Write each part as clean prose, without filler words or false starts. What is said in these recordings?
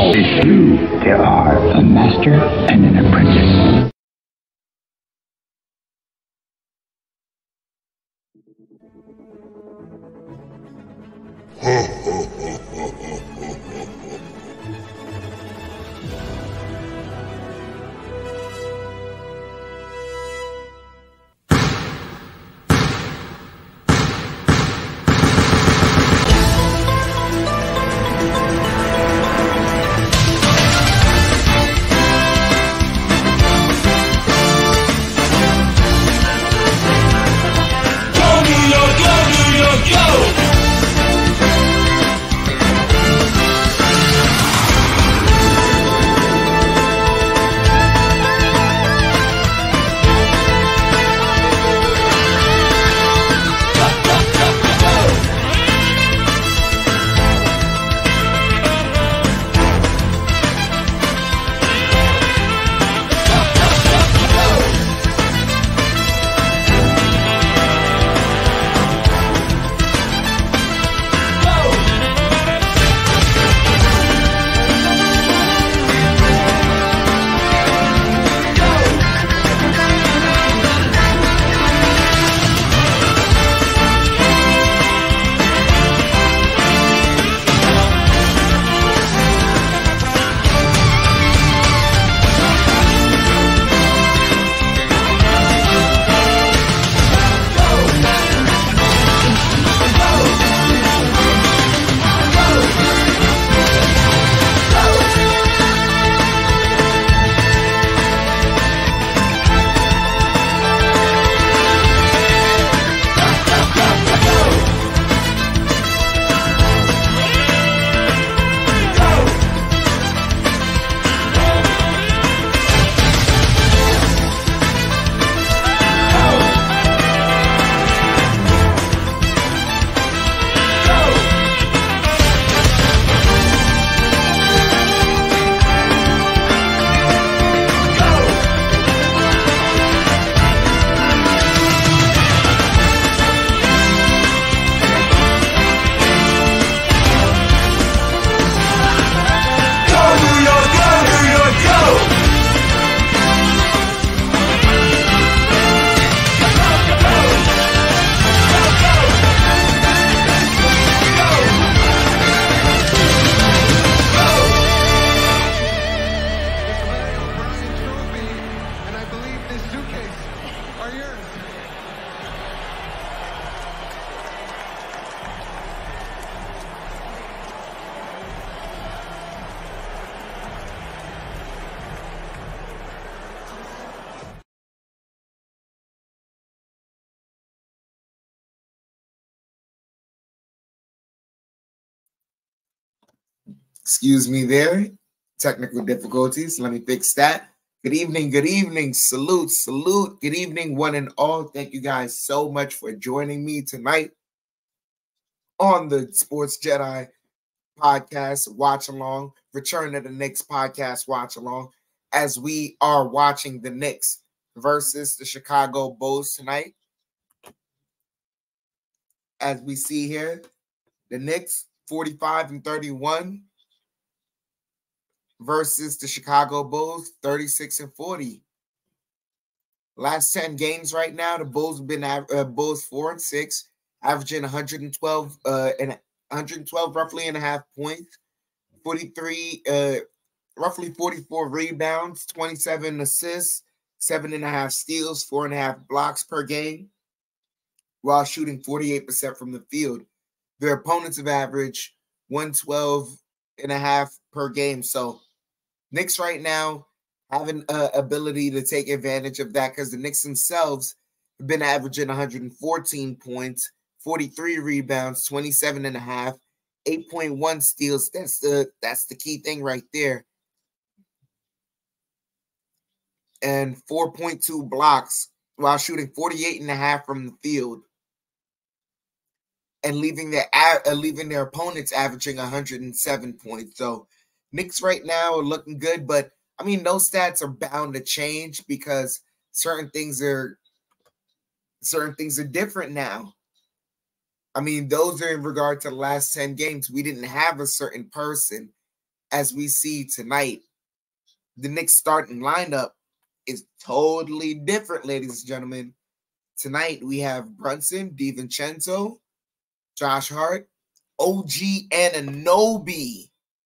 It's true, there are a master and an apprentice. Excuse me there. Technical difficulties. Let me fix that. Good evening. Good evening. Salute. Salute. Good evening, one and all. Thank you guys so much for joining me tonight on the Sports Jedi podcast watch along. Return to the Knicks podcast watch along as we are watching the Knicks versus the Chicago Bulls tonight. As we see here, the Knicks 45-31. Versus the Chicago Bulls, 36-40. Last 10 games right now, the Bulls have been Bulls 4-6, averaging 112 roughly and a half points, 43 roughly 44 rebounds, 27 assists, 7.5 steals, 4.5 blocks per game, while shooting 48% from the field. Their opponents have averaged 112.5 per game. So Knicks right now have an ability to take advantage of that because the Knicks themselves have been averaging 114 points, 43 rebounds, 27.5, 8.1 steals. That's the key thing right there. And 4.2 blocks while shooting 48.5 from the field. And leaving their opponents averaging 107 points. So Knicks right now are looking good, but I mean those stats are bound to change because certain things are different now. I mean, those are in regard to the last 10 games. We didn't have a certain person as we see tonight, the Knicks starting lineup is totally different, ladies and gentlemen. Tonight we have Brunson, DiVincenzo, Josh Hart, OG Anunoby,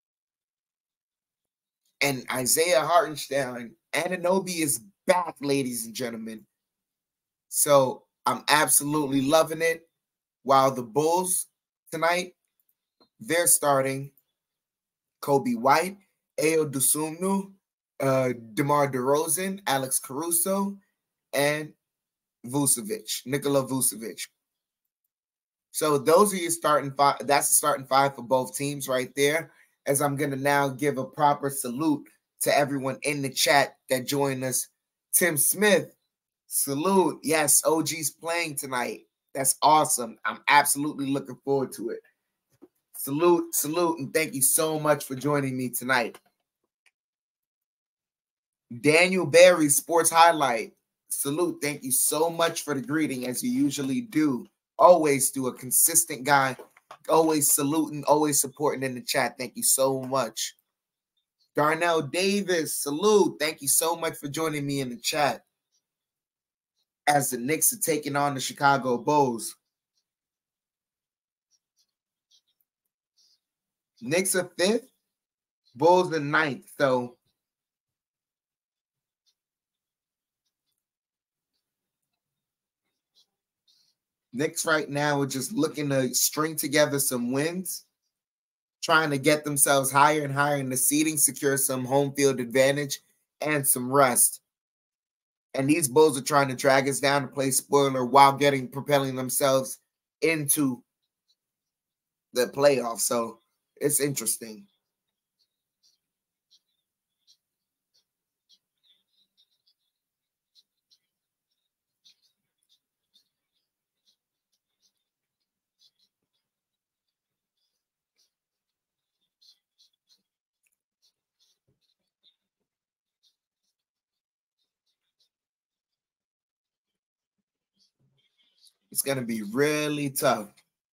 and Isaiah Hartenstein. Anunoby is back, ladies and gentlemen. So I'm absolutely loving it. While the Bulls tonight, they're starting Kobe White, Ayo Dosunmu, DeMar DeRozan, Alex Caruso, and Nikola Vucevic. So those are your starting five. That's the starting five for both teams right there. As I'm going to now give a proper salute to everyone in the chat that joined us. Tim Smith, salute. Yes, OG's playing tonight. That's awesome. I'm absolutely looking forward to it. Salute, and thank you so much for joining me tonight. Daniel Berry, Sports Highlight. Salute. Thank you so much for the greeting, as you usually do. Always do. A consistent guy. Always saluting, always supporting in the chat. Thank you so much. Darnell Davis, salute. Thank you so much for joining me in the chat. As the Knicks are taking on the Chicago Bulls. Knicks are 5th, Bulls are 9th. So Knicks right now are just looking to string together some wins, trying to get themselves higher and higher in the seeding, secure some home field advantage and some rest. And these Bulls are trying to drag us down to play spoiler while propelling themselves into the playoffs. So it's interesting. It's going to be really tough.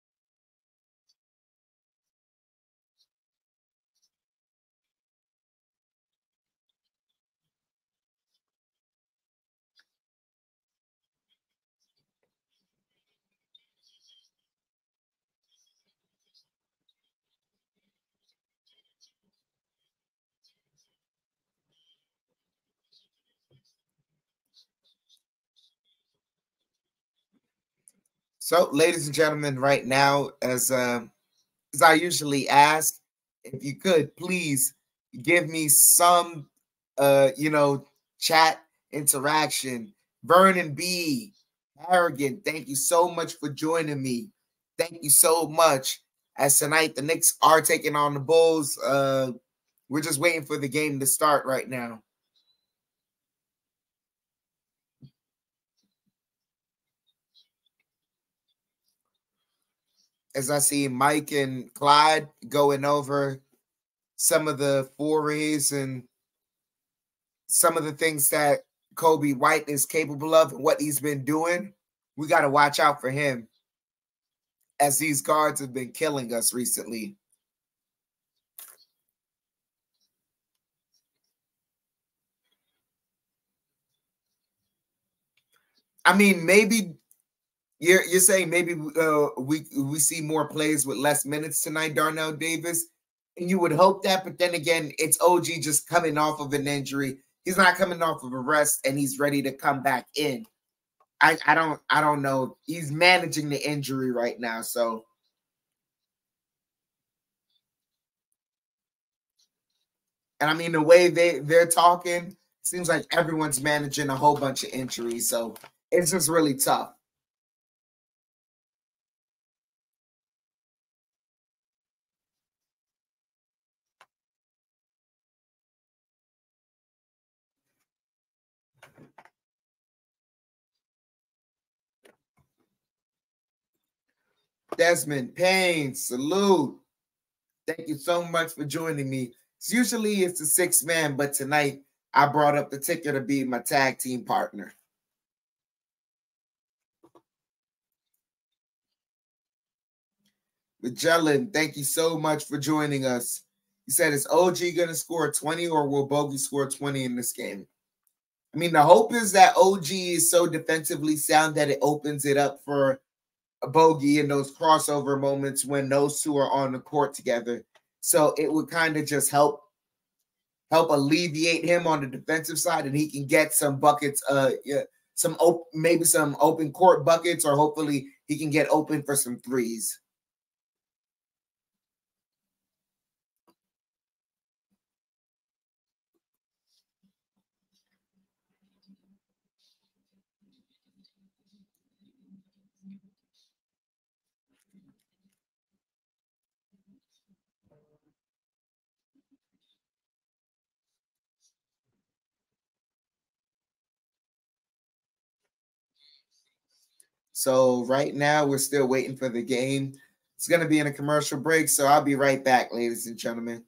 So, ladies and gentlemen, right now, as I usually ask, if you could please give me some, chat interaction. Vernon B, Arrogant, thank you so much for joining me. Thank you so much. As tonight, the Knicks are taking on the Bulls. We're just waiting for the game to start right now. As I see Mike and Clyde going over some of the forays and some of the things that Kobe White is capable of and what he's been doing, we got to watch out for him, as these guards have been killing us recently. I mean, maybe you're saying maybe we see more plays with less minutes tonight, Darnell Davis, and you would hope that. But then again, it's OG just coming off of an injury. He's not coming off of a rest, and he's ready to come back in. I don't know. He's managing the injury right now, so. And I mean, the way they're talking, seems like everyone's managing a whole bunch of injuries. So it's just really tough. Desmond Payne, salute. Thank you so much for joining me. Usually it's a 6-man, but tonight I brought up the ticker to be my tag team partner. Magellan, thank you so much for joining us. He said, is OG going to score 20 or will Bogey score 20 in this game? I mean, the hope is that OG is so defensively sound that it opens it up for a Bogey in those crossover moments when those two are on the court together. So it would kind of just help alleviate him on the defensive side, and he can get some buckets, maybe some open court buckets, or hopefully he can get open for some threes. So right now we're still waiting for the game. It's going to be in a commercial break, so I'll be right back, ladies and gentlemen.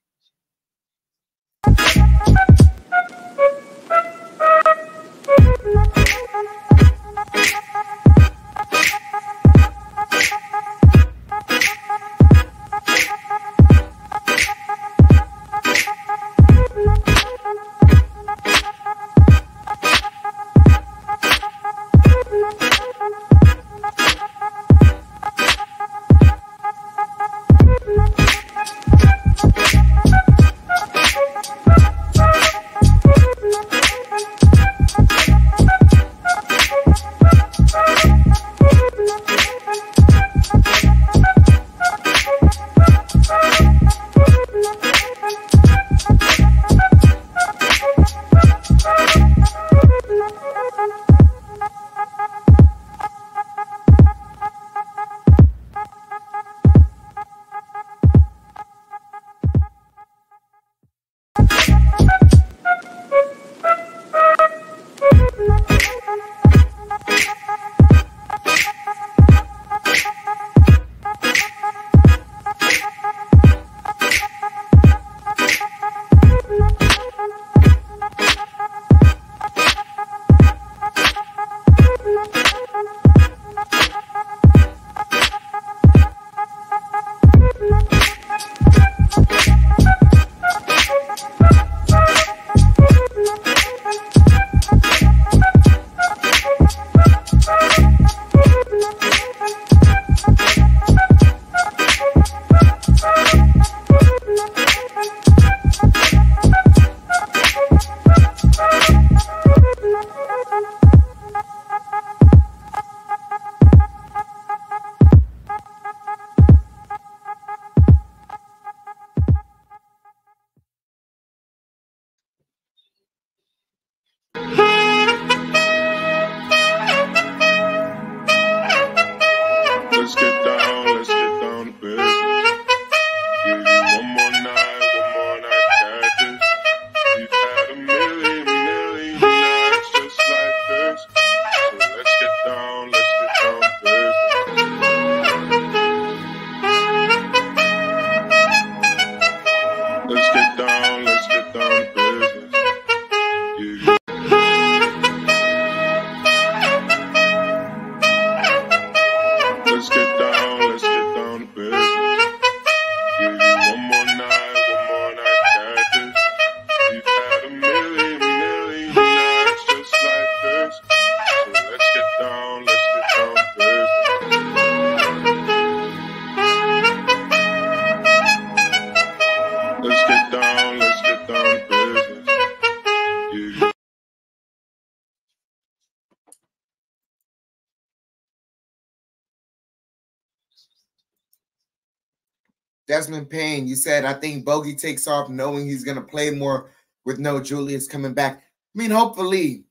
Desmond Payne, you said, I think Bogey takes off knowing he's going to play more with no Julius coming back. I mean, hopefully.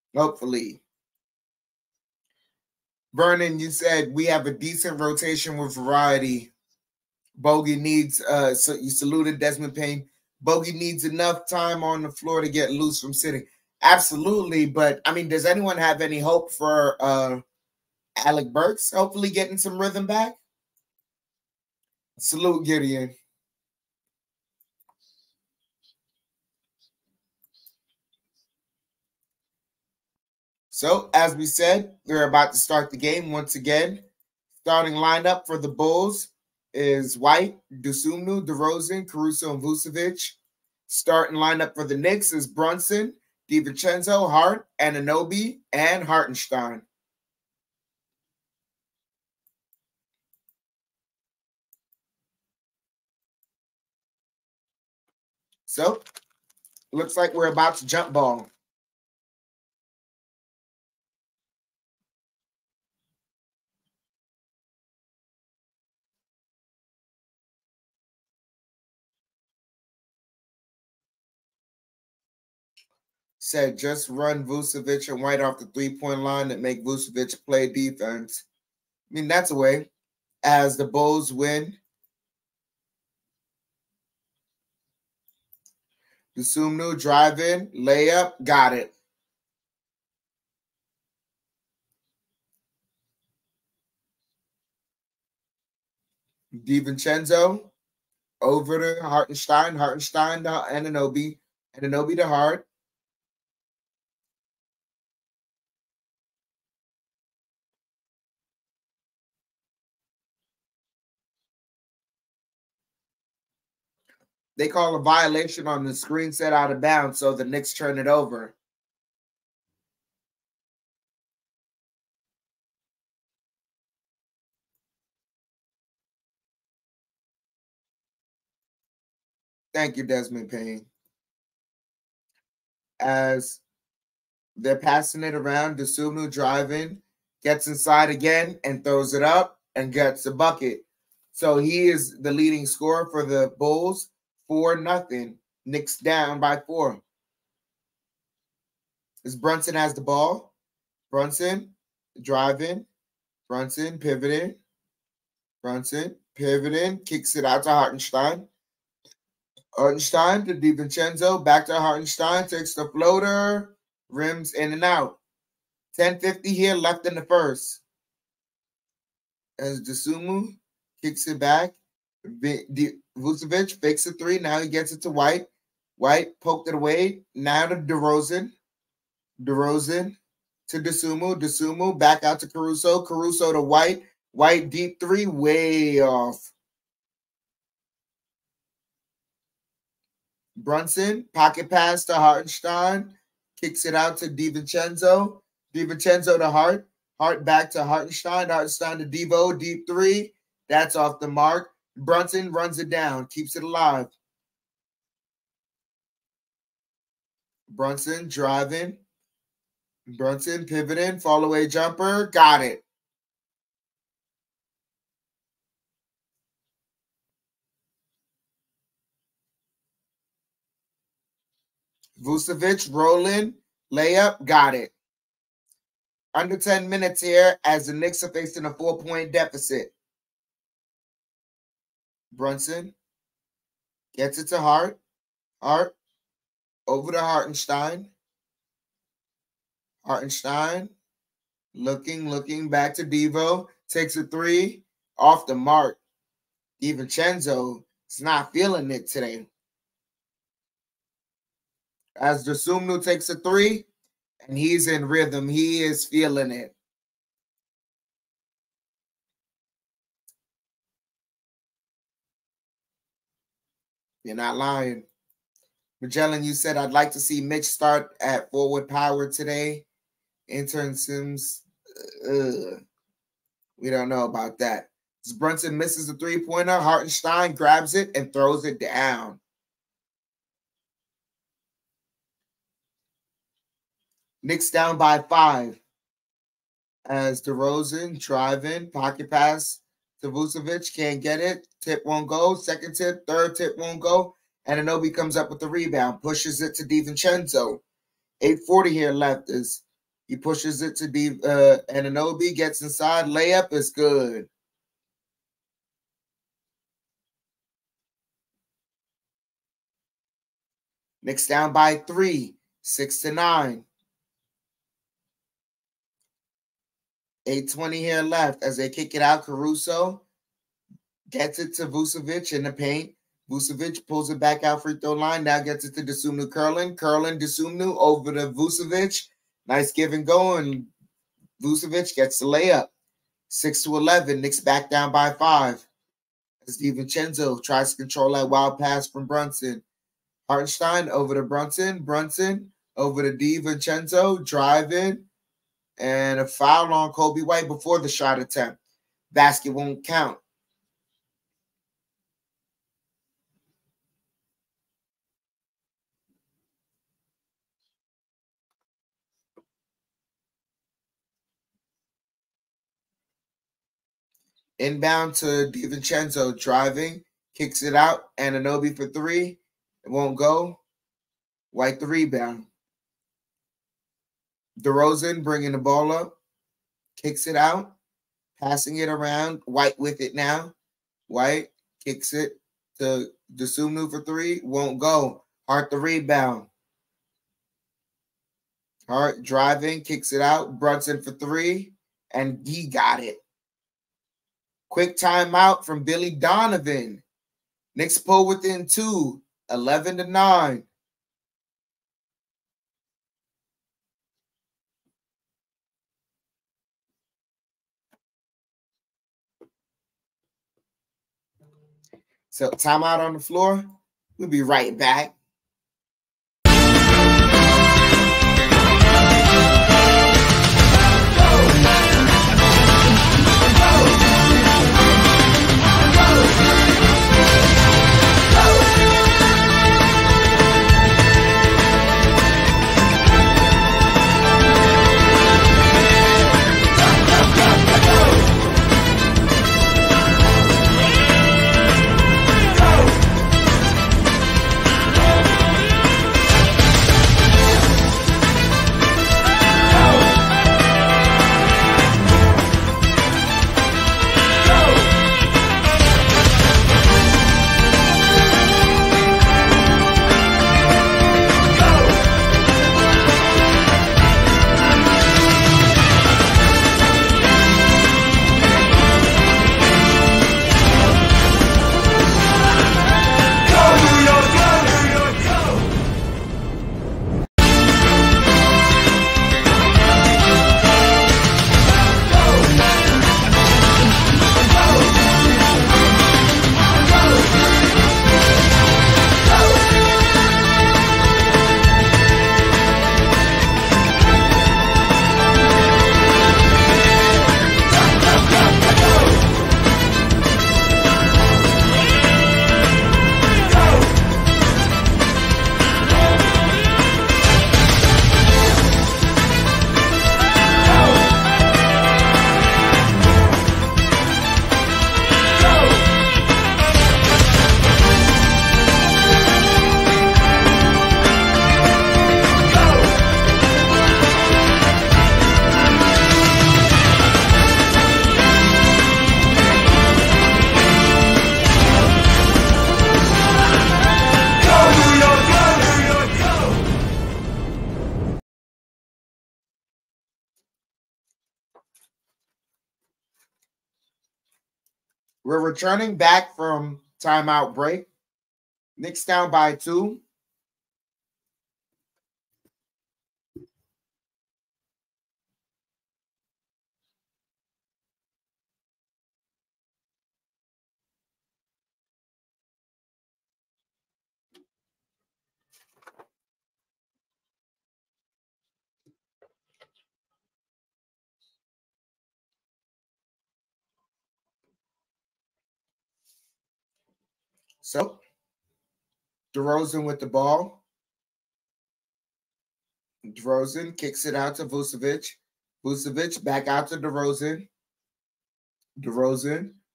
Vernon, you said we have a decent rotation with variety. Bogey needs, so you saluted Desmond Payne. Bogey needs enough time on the floor to get loose from sitting. Absolutely, but, I mean, does anyone have any hope for Alec Burks hopefully getting some rhythm back? Salute, Gideon. So, as we said, we're about to start the game once again. Starting lineup for the Bulls. is White, Dosunmu, DeRozan, Caruso, and Vucevic. Starting lineup for the Knicks is Brunson, DiVincenzo, Hart, Anunoby, and Hartenstein. So, looks like we're about to jump ball. Said just run Vucevic and White off the three-point line and make Vucevic play defense. I mean, that's a way. As the Bulls win, Dosunmu drive in, layup, got it. DiVincenzo over to Hartenstein, Hartenstein to Anunoby, Anunoby to Hart. They call a violation on the screen set out of bounds, so the Knicks turn it over. Thank you, Desmond Payne. As they're passing it around, Dosunmu driving, gets inside again and throws it up and gets the bucket. So he is the leading scorer for the Bulls, 4-0. Knicks down by 4. As Brunson has the ball. Brunson driving. Brunson pivoting. Brunson pivoting. Kicks it out to Hartenstein. Hartenstein to DiVincenzo. Back to Hartenstein. Takes the floater. Rims in and out. 10:50 here left in the first. As Dosunmu kicks it back. Vucevic fakes a three. Now he gets it to White. White poked it away. Now to DeRozan. DeRozan to Dosunmu. Dosunmu back out to Caruso. Caruso to White. White deep three. Way off. Brunson. Pocket pass to Hartenstein. Kicks it out to DiVincenzo. DiVincenzo to Hart. Hart back to Hartenstein. Hartenstein to Devo. Deep three. That's off the mark. Brunson runs it down. Keeps it alive. Brunson driving. Brunson pivoting. Fall away jumper. Got it. Vucevic rolling. Layup. Got it. Under 10 minutes here as the Knicks are facing a 4-point deficit. Brunson gets it to Hart. Hart over to Hartenstein. Hartenstein looking back to Devo. Takes a three off the mark. DiVincenzo is not feeling it today. As Dosunmu takes a three, and he's in rhythm. He is feeling it. You're not lying. Magellan, you said, I'd like to see Mitch start at forward power today. Intern Sims, we don't know about that. As Brunson misses a three-pointer, Hartenstein grabs it and throws it down. Knicks down by 5. As DeRozan driving, pocket pass to Vucevic, can't get it. Tip won't go. Second tip, third tip won't go. Anunoby comes up with the rebound, pushes it to DiVincenzo. 8:40 here left as he pushes it to Anunoby, gets inside. Layup is good. Knicks down by 3, 6-9. 8:20 here left as they kick it out. Caruso gets it to Vucevic in the paint. Vucevic pulls it back out free throw line. Now gets it to Dosunmu Curlin. Curlin, Dosunmu over to Vucevic. Nice give and go, and Vucevic gets the layup. 6-11. Knicks back down by 5. As DiVincenzo tries to control that wild pass from Brunson. Hartenstein over to Brunson. Brunson over to DiVincenzo. Driving. And a foul on Kobe White before the shot attempt. Basket won't count. Inbound to DiVincenzo, driving, kicks it out. Anunoby for three. It won't go. White the rebound. DeRozan bringing the ball up. Kicks it out. Passing it around. White with it now. White kicks it to Dosunmu for three. Won't go. Hart the rebound. Hart driving, kicks it out. Brunson for three. And he got it. Quick timeout from Billy Donovan. Knicks pull within 2, 11-9. So timeout on the floor. We'll be right back. We're returning back from timeout break. Knicks down by 2. So, DeRozan with the ball. DeRozan kicks it out to Vucevic. Vucevic back out to DeRozan. DeRozan.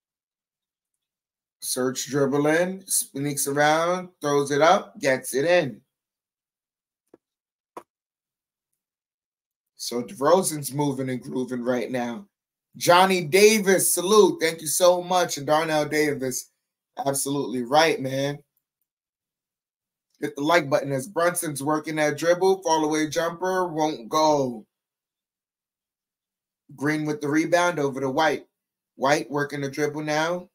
Search dribbling, sneaks around, throws it up, gets it in. So DeRozan's moving and grooving right now. Johnny Davis, salute. Thank you so much. And Darnell Davis, absolutely right, man. Hit the like button as Brunson's working that dribble. Fall away jumper won't go. Green with the rebound over to White. White working the dribble now.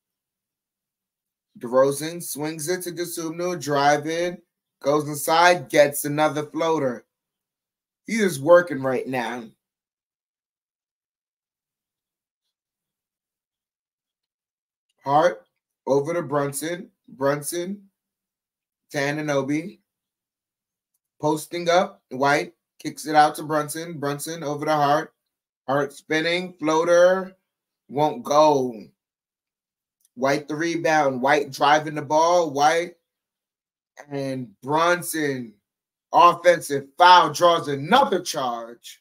DeRozan swings it to Dosunmu, driving, goes inside, gets another floater. He is working right now. Hart over to Brunson. Brunson to Anunoby. Posting up. White kicks it out to Brunson. Brunson over to Hart. Hart spinning. Floater. Won't go. White the rebound. White driving the ball. White and Brunson. Offensive foul, draws another charge.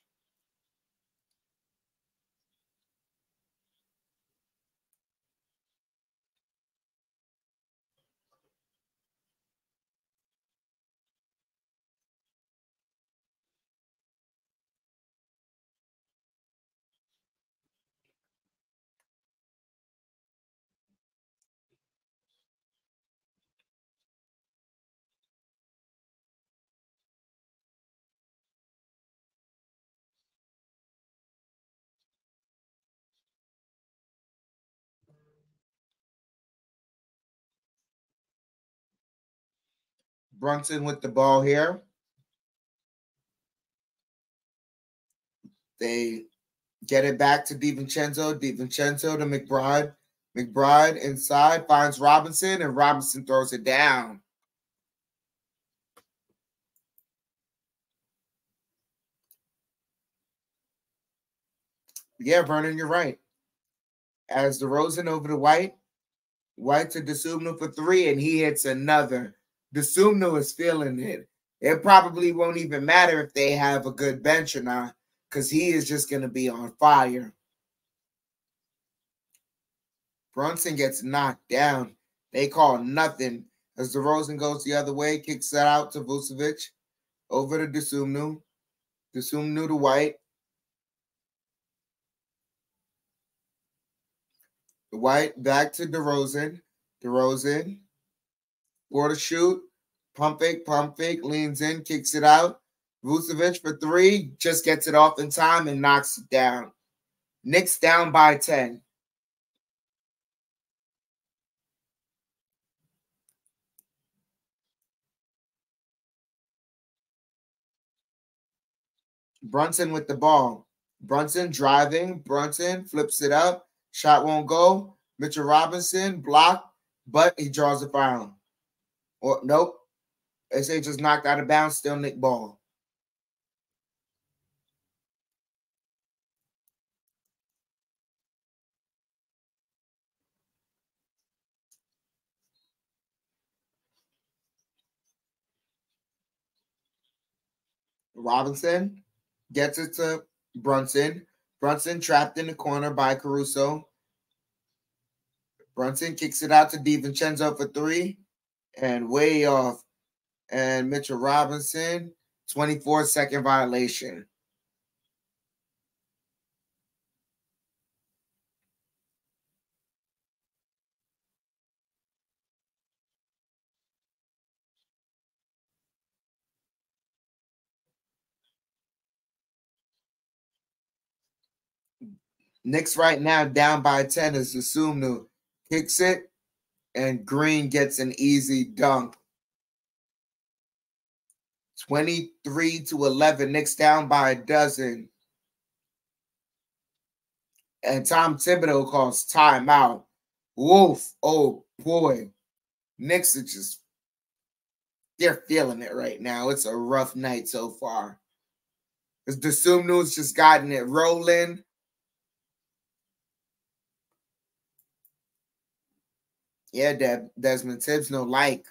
Brunson with the ball here. They get it back to DiVincenzo. DiVincenzo to McBride. McBride inside finds Robinson, and Robinson throws it down. Yeah, Vernon, you're right. As DeRozan over to White. White to Dosunmu for three, and he hits another. Dosunmu is feeling it. It probably won't even matter if they have a good bench or not, because he is just going to be on fire. Brunson gets knocked down. They call nothing as DeRozan goes the other way, kicks that out to Vucevic. Over to Dosunmu. Dosunmu to White. White back to DeRozan. DeRozan for the shoot. Pump fake, leans in, kicks it out. Vucevic for three, just gets it off in time and knocks it down. Knicks down by 10. Brunson with the ball. Brunson driving. Brunson flips it up. Shot won't go. Mitchell Robinson blocked, but he draws a foul. Or nope. SA just knocked out of bounds. Still Knick ball. Robinson gets it to Brunson. Brunson trapped in the corner by Caruso. Brunson kicks it out to DiVincenzo for three. And way off. And Mitchell Robinson, 24-second violation. Knicks right now down by 10 is Dosunmu. Kicks it, and Green gets an easy dunk. 23-11. Knicks down by a dozen. And Tom Thibodeau calls timeout. Woof. Oh, boy. Knicks are just, they're feeling it right now. It's a rough night so far. Because Dosunmu's just gotten it rolling. Yeah, Desmond Tibbs no like.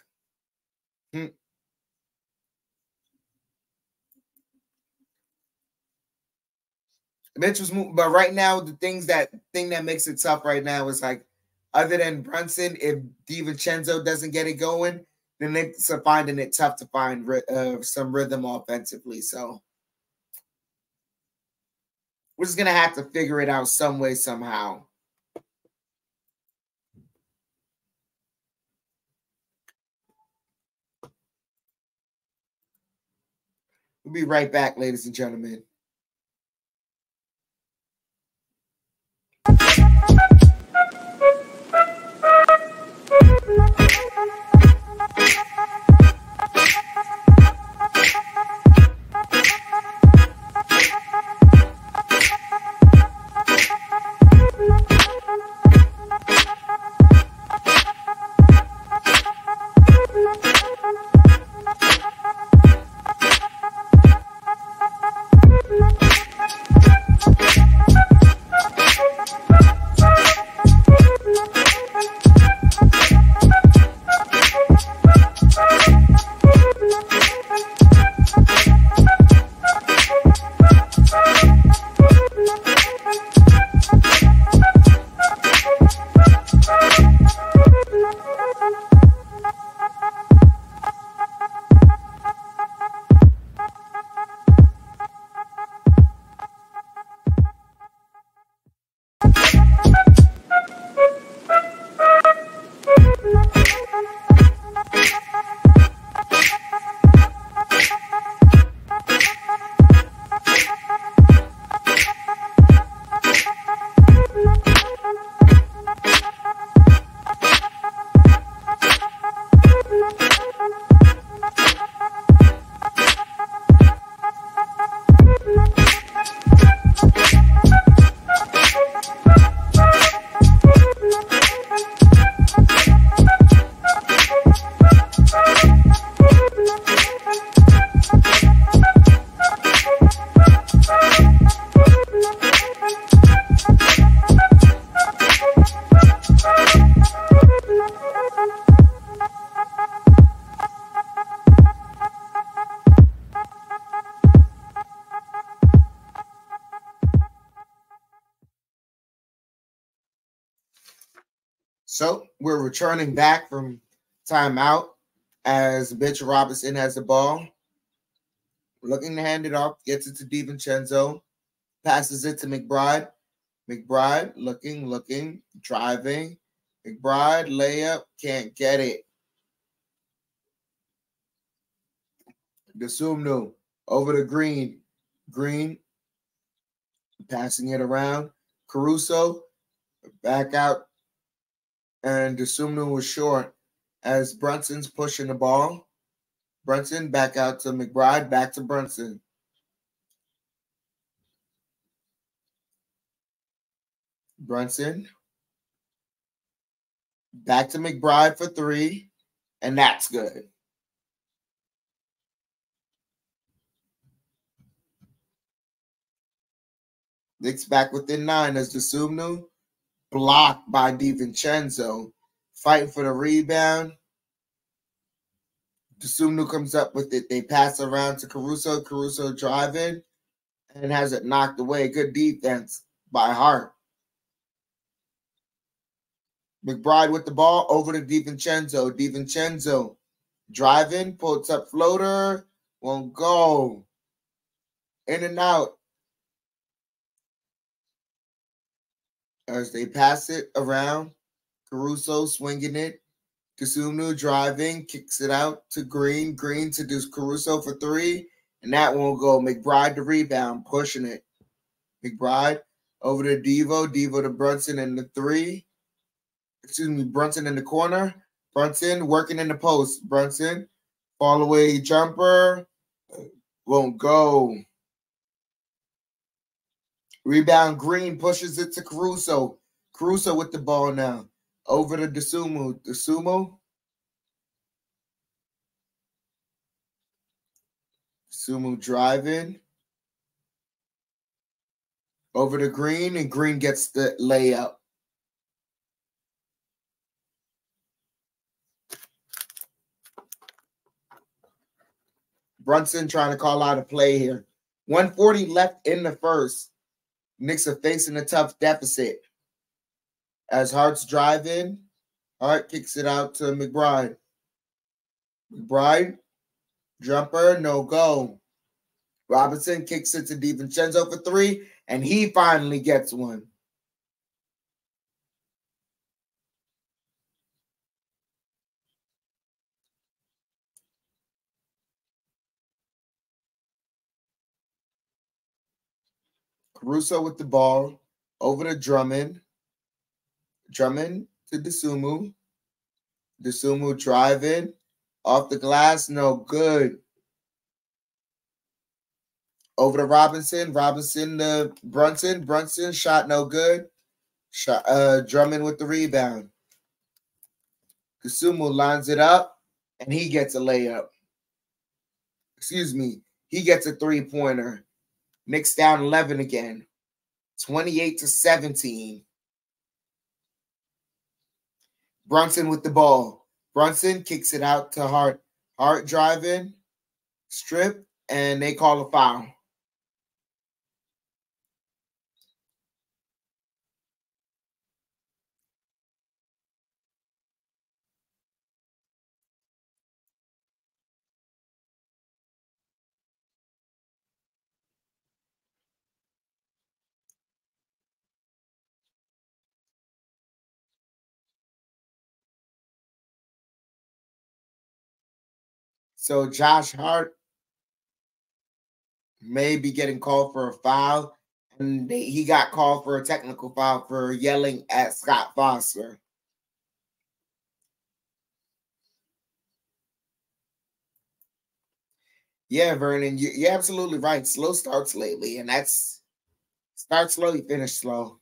Mitch was moving, but right now the thing that makes it tough right now is like, other than Brunson, if DiVincenzo doesn't get it going, the Knicks are finding it tough to find some rhythm offensively. So we're just gonna have to figure it out some way, somehow. We'll be right back, ladies and gentlemen. So we're returning back from timeout as Mitchell Robinson has the ball. Looking to hand it off, gets it to DiVincenzo, passes it to McBride. McBride looking, driving. McBride layup, can't get it. Dosunmu over to Green. Green passing it around. Caruso back out, and Dosunmu was short as Brunson's pushing the ball. Brunson back out to McBride, back to Brunson. Brunson back to McBride for three, and that's good. Knicks back within 9 as Dosunmu blocked by DiVincenzo, fighting for the rebound. Dosunmu comes up with it. They pass around to Caruso. Caruso driving and has it knocked away. Good defense by Hart. McBride with the ball over to DiVincenzo. DiVincenzo driving, puts up floater, won't go. In and out as they pass it around. Caruso swinging it. Dosunmu driving, kicks it out to Green. Green to Caruso for three, and that won't go. McBride the rebound, pushing it. McBride over to Devo. Devo to Brunson in the three. Brunson in the corner. Brunson working in the post. Brunson, fall away jumper, won't go. Rebound, Green pushes it to Caruso. Caruso with the ball now. Over to Dosunmu. Dosunmu driving. Over to Green, and Green gets the layup. Brunson trying to call out a play here. 140 left in the first. Knicks are facing a tough deficit. As Hart's driving, Hart kicks it out to McBride. McBride, jumper, no go. Robinson kicks it to DiVincenzo for three, and he finally gets one. Caruso with the ball, over to Drummond. Drummond to Dosunmu. Dosunmu driving, off the glass, no good. Over to Robinson. Robinson to Brunson. Brunson shot no good. Drummond with the rebound. Dosunmu lines it up, and he gets a layup. Excuse me. He gets a three-pointer. Knicks down 11 again. 28-17. Brunson with the ball. Brunson kicks it out to Hart. Hart driving, strip, and they call a foul. So Josh Hart may be getting called for a foul, and he got called for a technical foul for yelling at Scott Foster. Yeah, Vernon, you're absolutely right. Slow starts lately, and that's start slow, you finish slow.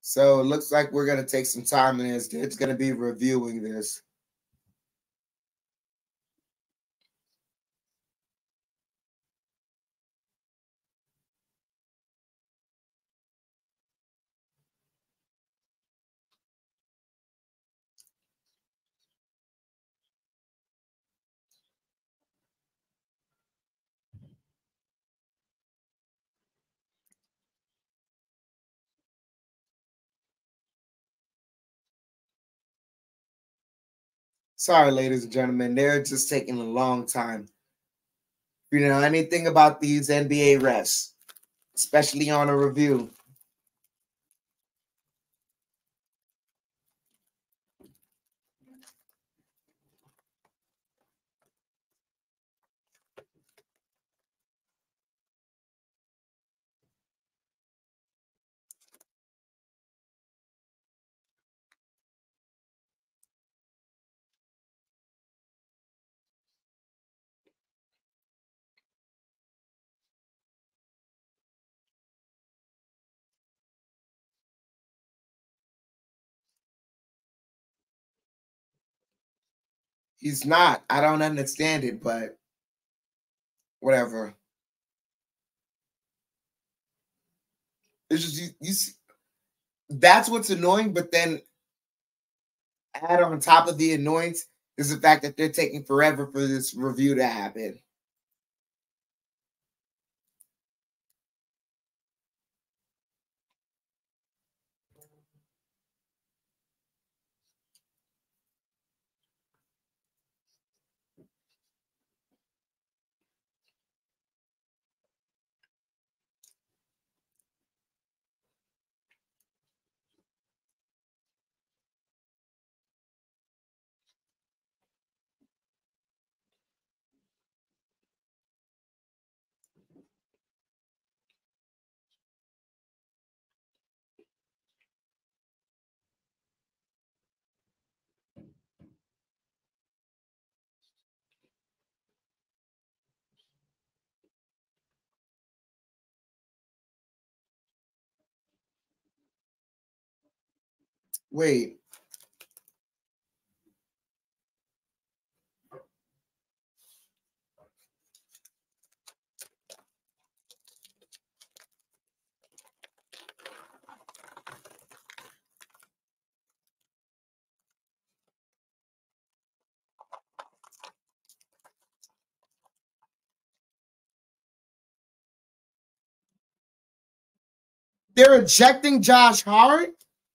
So it looks like we're going to take some time in this. It's going to be reviewing this. Sorry, ladies and gentlemen, they're just taking a long time. If you know anything about these NBA refs, especially on a review. He's not. I don't understand it, but whatever. It's just you see, that's what's annoying, but then add on top of the annoyance is the fact that they're taking forever for this review to happen. Wait. They're ejecting Josh Hart?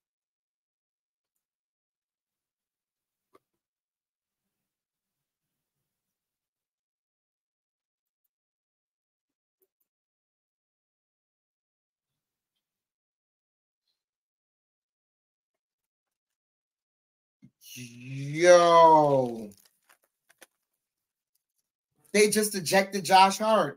Yo. They just ejected Josh Hart.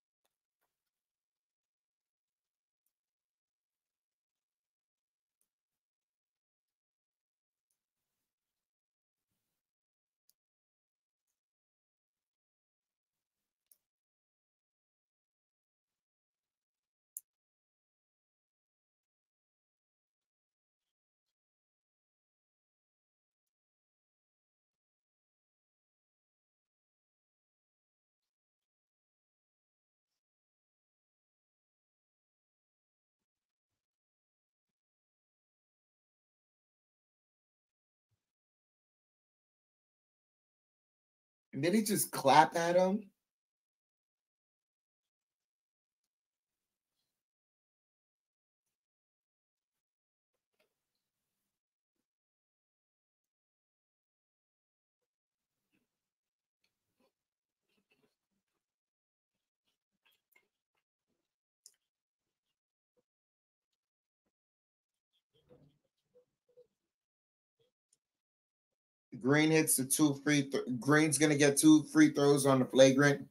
And then he just clap at him. Green hits the two free. Green's gonna get 2 free throws on the flagrant.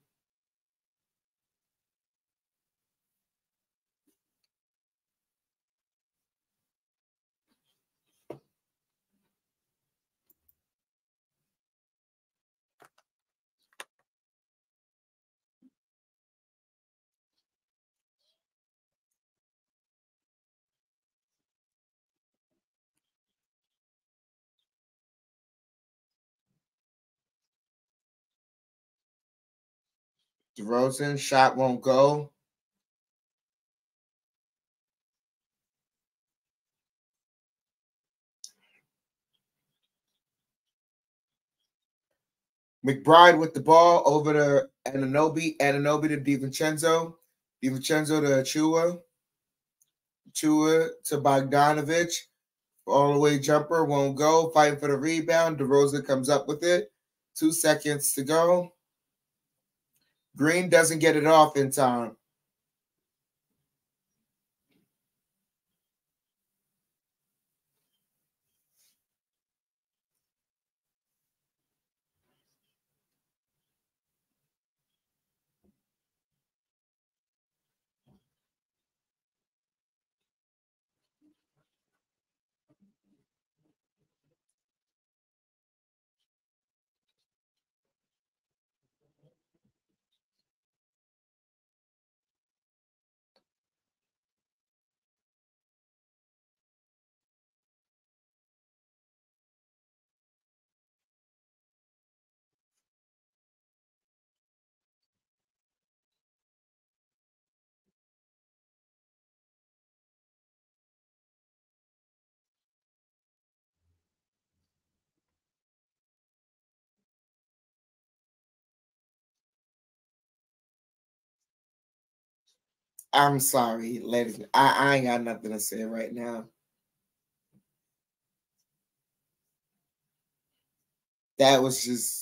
DeRozan, shot won't go. McBride with the ball over to Anunoby. Anunoby to DiVincenzo. DiVincenzo to Achua. Achua to Bogdanovich. All the way jumper won't go. Fighting for the rebound. DeRozan comes up with it. 2 seconds to go. Green doesn't get it off in time. I'm sorry, ladies. I ain't got nothing to say right now. That was just.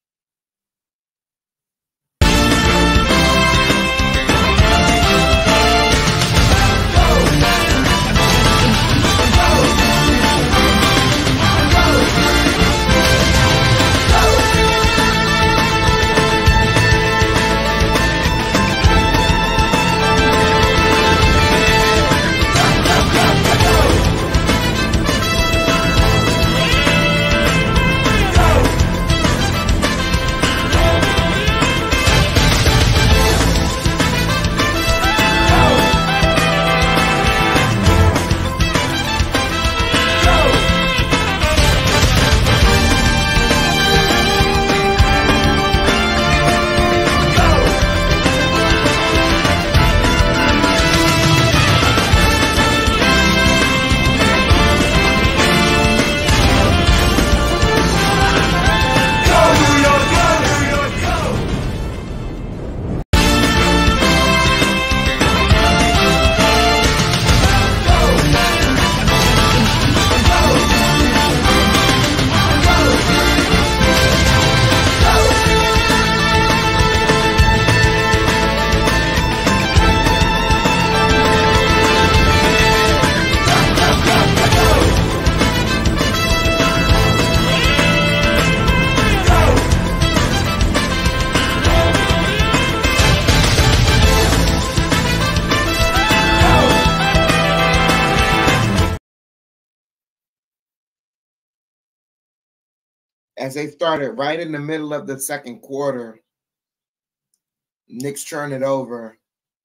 As they started right in the middle of the second quarter, Knicks turn it over.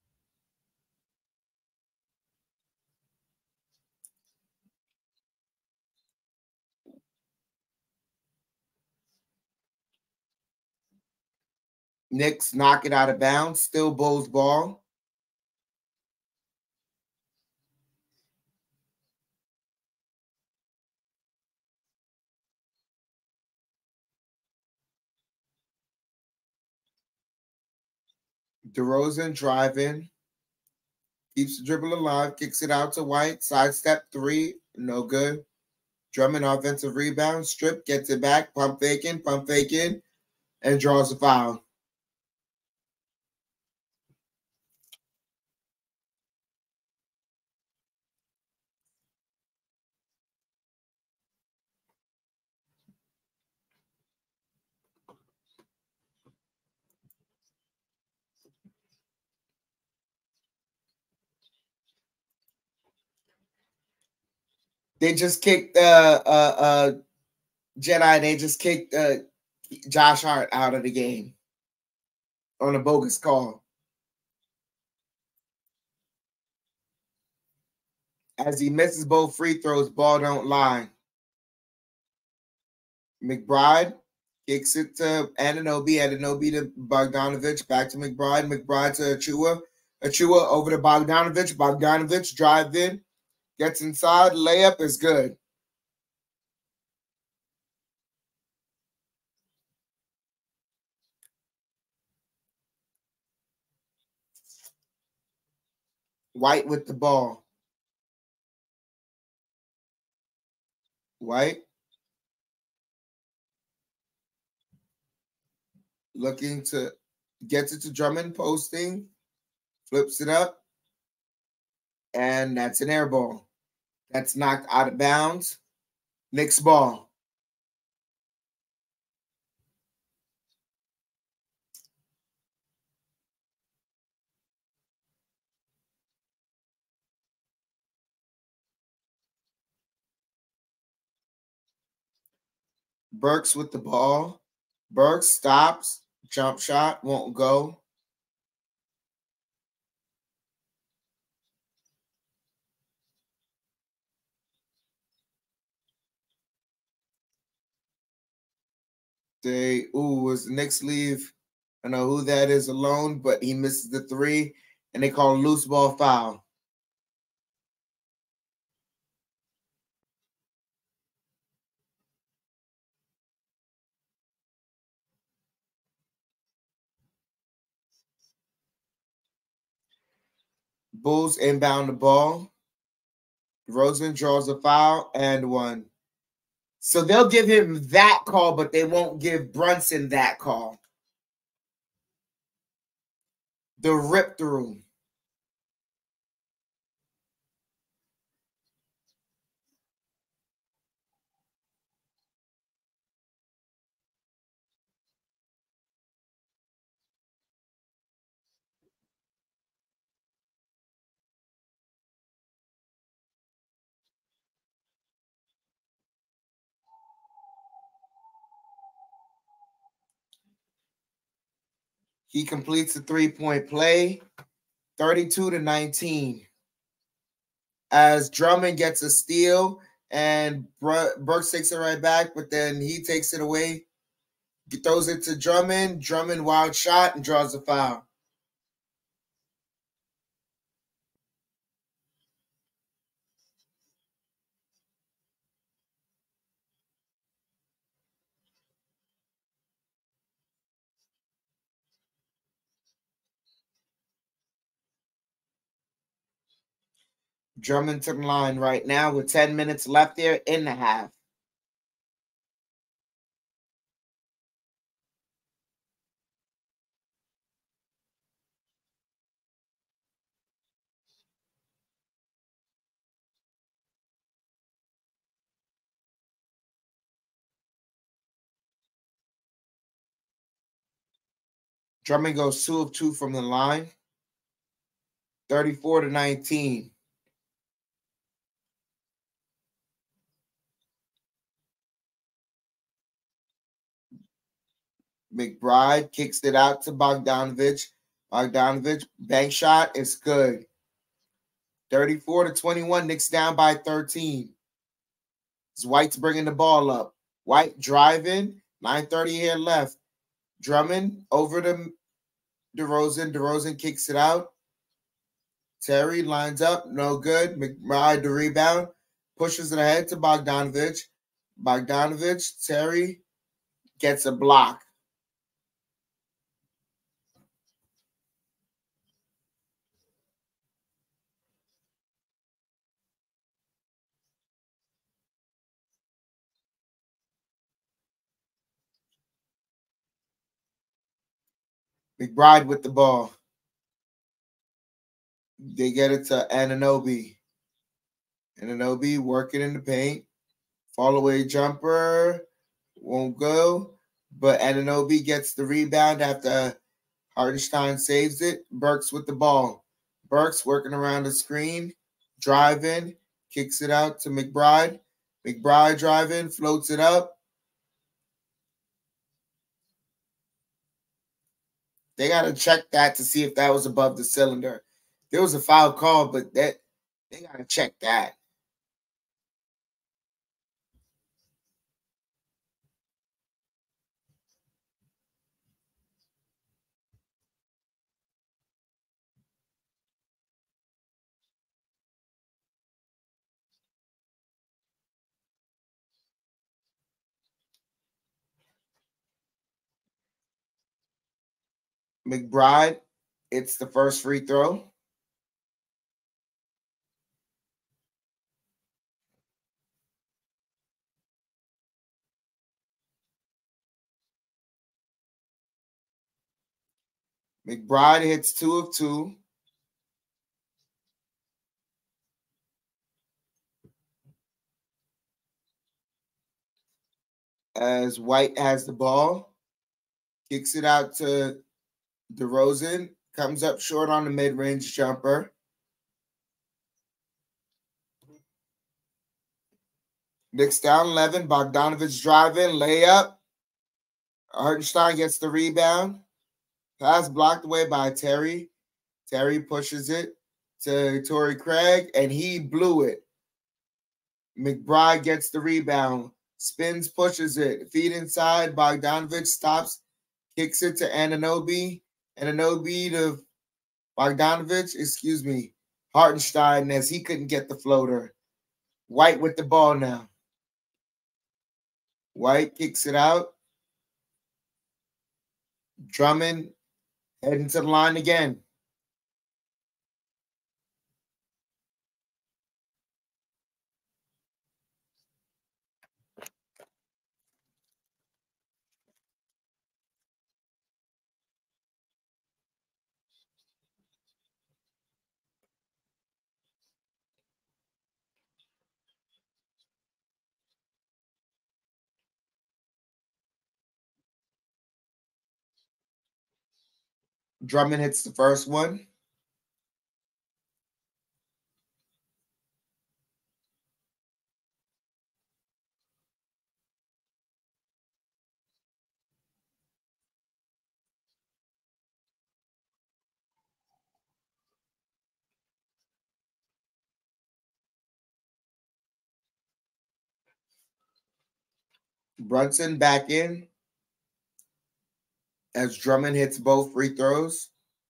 Knicks knock it out of bounds. Still Bulls ball. DeRozan driving. Keeps the dribble alive. Kicks it out to White. Sidestep 3. No good. Drummond offensive rebound. Strip. Gets it back. Pump faking. And draws a foul. They just kicked Jedi. They just kicked Josh Hart out of the game on a bogus call. As he misses both free throws, ball don't lie. McBride Kicks it to Anunoby. Anunoby to Bogdanovich. Back to McBride. McBride to Achua. Achua over to Bogdanovich. Bogdanovich drive in. Gets inside. Layup is good. White with the ball. White. Looking to get it to Drummond, posting, flips it up, and that's an air ball. That's knocked out of bounds. Knicks ball. Burks with the ball. Burks stops. Jump shot won't go. Was the Knicks leave? I don't know who that is alone, but he misses the three, and they call a loose ball foul. Bulls inbound the ball. Rosen draws a foul and one. So they'll give him that call, but they won't give Brunson that call. The rip through. He completes the three-point play, 32-19. As Drummond gets a steal, and Burks takes it right back, but then he takes it away. He throws it to Drummond. Drummond wild shot and draws a foul. Drummond to the line right now with 10 minutes left there in the half. Drummond goes 2 of 2 from the line, 34-19. McBride kicks it out to Bogdanovich. Bogdanovich, bank shot is good. 34-21, Knicks down by 13. It's White's bringing the ball up. White driving, 9:30 here left. Drummond over to DeRozan. DeRozan kicks it out. Terry lines up, no good. McBride the rebound, pushes it ahead to Bogdanovich. Bogdanovich, Terry gets a block. McBride with the ball. They get it to Anunoby. Anunoby working in the paint. Fall away jumper won't go, but Anunoby gets the rebound after Hartenstein saves it. Burks with the ball. Burks working around the screen, driving, kicks it out to McBride. McBride driving, floats it up. They got to check that to see if that was above the cylinder. There was a foul call, but they got to check that. McBride, it's the first free throw. McBride hits 2 of 2. As White has the ball, kicks it out to DeRozan, comes up short on the mid-range jumper. Knicks down 11, Bogdanovich driving, layup. Hartenstein gets the rebound. Pass blocked away by Terry. Terry pushes it to Torrey Craig, and he blew it. McBride gets the rebound. Spins, pushes it. Feed inside. Bogdanovich stops. Kicks it to Anunoby. Anunoby to Bogdanovich, Hartenstein, as he couldn't get the floater. White with the ball now. White kicks it out. Drummond heading to the line again. Drummond hits the first one. Brunson back in as Drummond hits both free throws.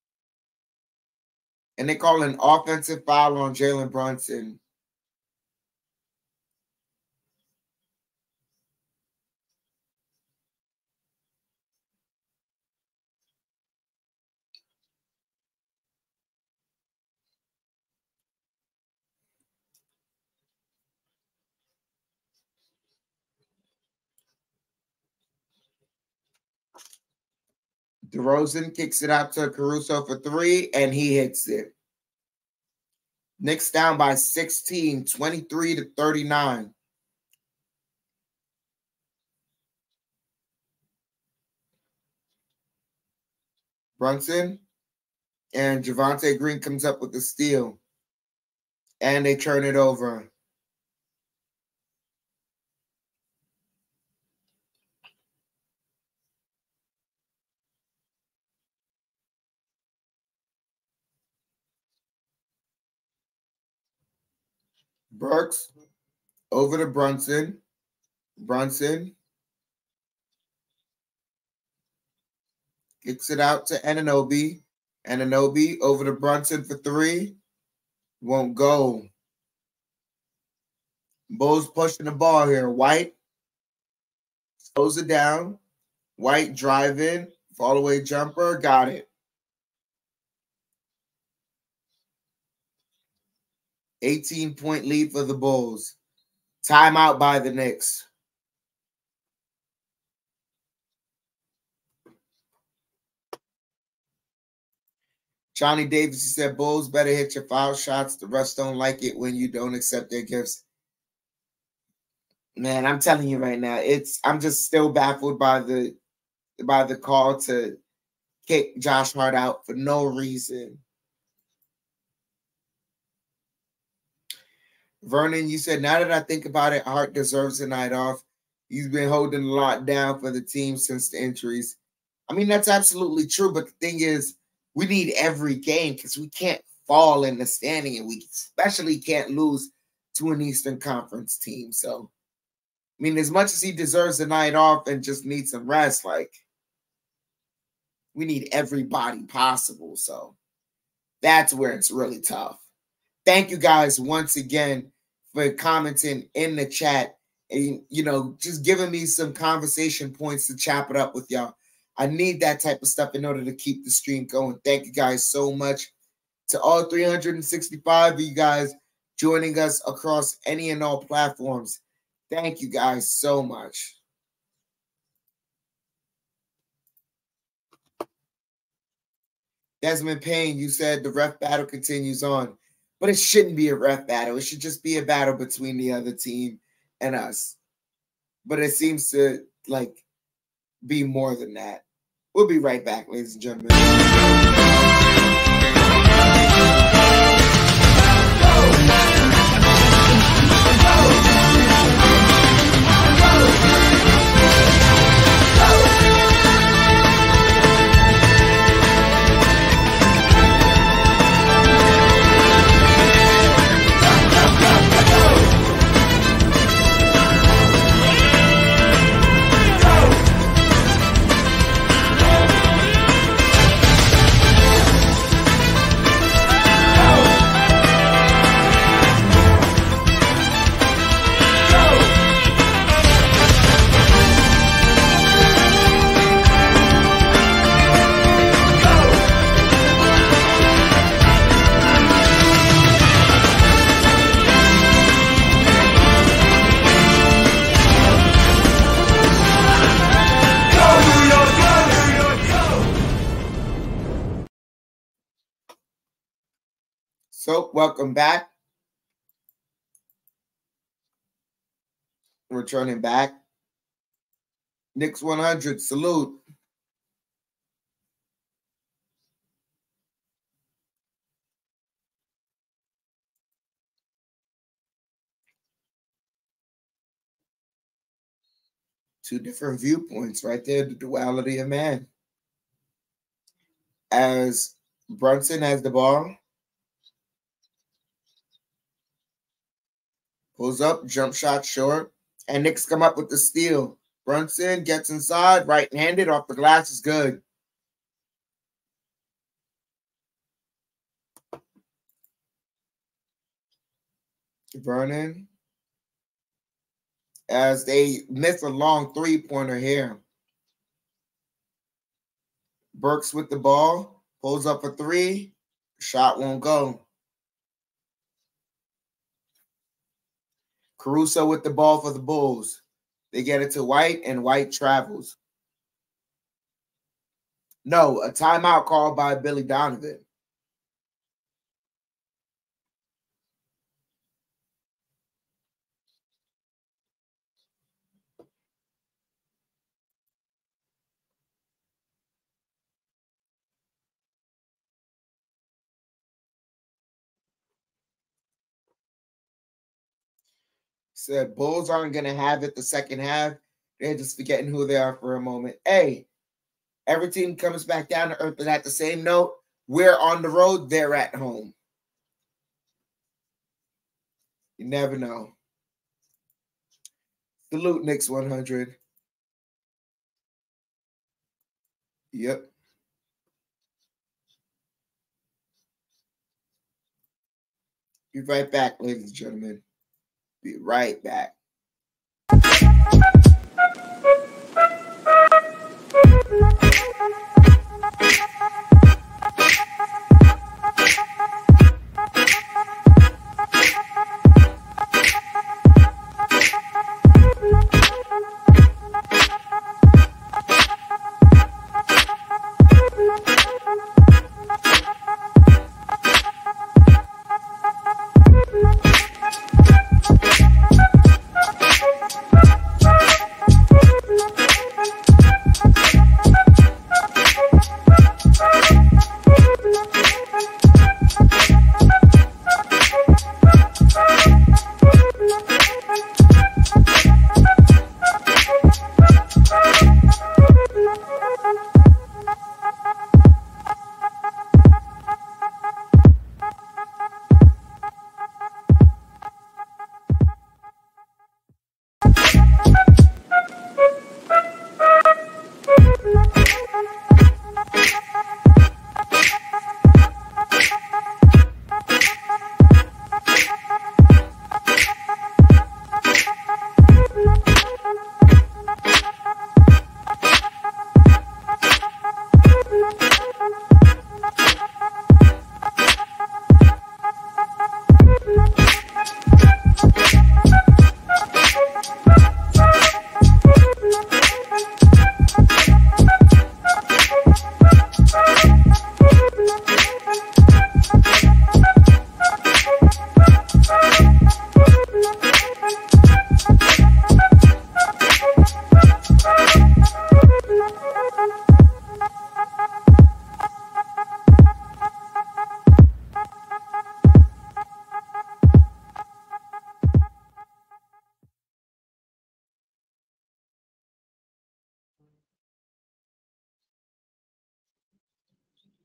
And they call an offensive foul on Jalen Brunson. DeRozan kicks it out to Caruso for 3, and he hits it. Knicks down by 16, 23-39. Brunson and Javonte Green comes up with the steal. And they turn it over. Burks over to Brunson. Brunson kicks it out to Anunoby. Anunoby over to Brunson for 3. Won't go. Bulls pushing the ball here. White slows it down. White driving. Fall away jumper. Got it. 18-point lead for the Bulls. Timeout by the Knicks. Johnny Davis said, Bulls better hit your foul shots. The refs don't like it when you don't accept their gifts. Man, I'm telling you right now, I'm just still baffled by the call to kick Josh Hart out for no reason. Vernon, you said, now that I think about it, Hart deserves a night off. He's been holding a lot down for the team since the injuries. I mean, that's absolutely true. But the thing is, we need every game because we can't fall in the standing, and we especially can't lose to an Eastern Conference team. So, I mean, as much as he deserves a night off and just needs some rest, like, we need everybody possible. So that's where it's really tough. Thank you guys once again for commenting in the chat and, just giving me some conversation points to chop it up with y'all. I need that type of stuff in order to keep the stream going. Thank you guys so much to all 365 of you guys joining us across any and all platforms. Thank you guys so much. Desmond Payne, you said the ref battle continues on, but it shouldn't be a ref battle. It should just be a battle between the other team and us. But it seems to be more than that. We'll be right back, ladies and gentlemen. So, welcome back. Returning back. Knicks 100, salute. Two different viewpoints right there, the duality of man. As Brunson has the ball. Pulls up, jump shot short, and Knicks come up with the steal. Brunson gets inside, right-handed, off the glass is good. Vernon, as they miss a long three-pointer here. Burks with the ball, pulls up a three, shot won't go. Caruso with the ball for the Bulls. They get it to White, and White travels. No, a timeout called by Billy Donovan. Said Bulls aren't going to have it the second half. They're just forgetting who they are for a moment. Hey, every team comes back down to earth, but at the same note, we're on the road, they're at home. You never know. Salute Knicks 100. Yep. Be right back, ladies and gentlemen. Be right back.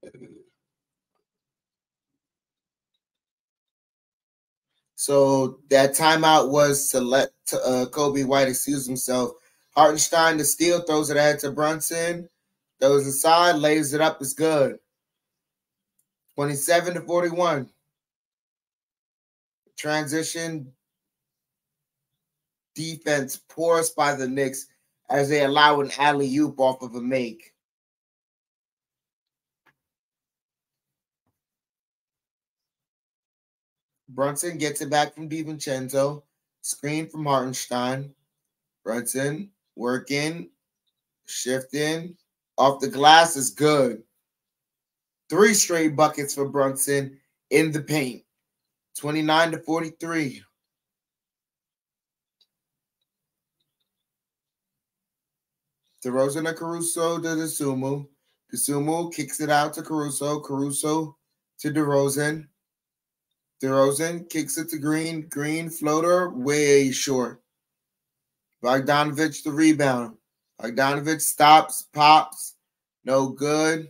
So that timeout was to let Kobe White excuse himself. Hartenstein, the steal, throws it ahead to Brunson. Throws inside, lays it up, is good. 27-41. Transition defense porous by the Knicks as they allow an alley-oop off of a make. Brunson gets it back from DiVincenzo. Screen from Hartenstein. Brunson working, shifting. Off the glass is good. 3 straight buckets for Brunson in the paint. 29-43. DeRozan to Caruso to Dosunmu. Dosunmu kicks it out to Caruso. Caruso to DeRozan. DeRozan kicks it to Green. Green floater way short. Bogdanovich the rebound. Bogdanovich stops, pops. No good.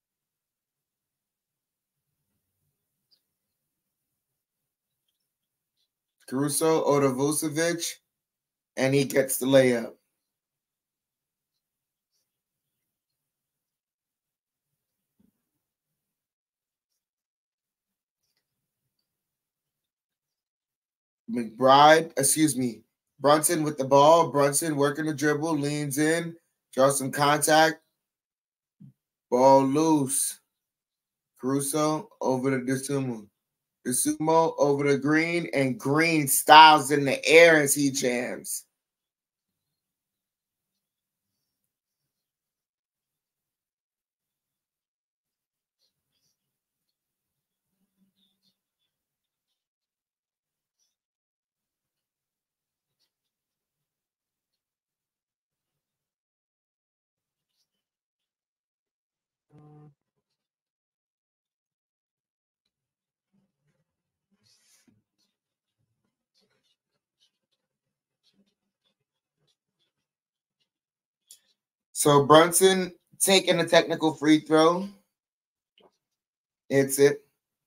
Caruso over Vucevic, and he gets the layup. Brunson with the ball. Brunson working the dribble, leans in, draws some contact. Ball loose. Caruso over to Dosunmu. Dosunmu over to Green, and Green styles in the air as he jams. So Brunson taking a technical free throw. Hits it.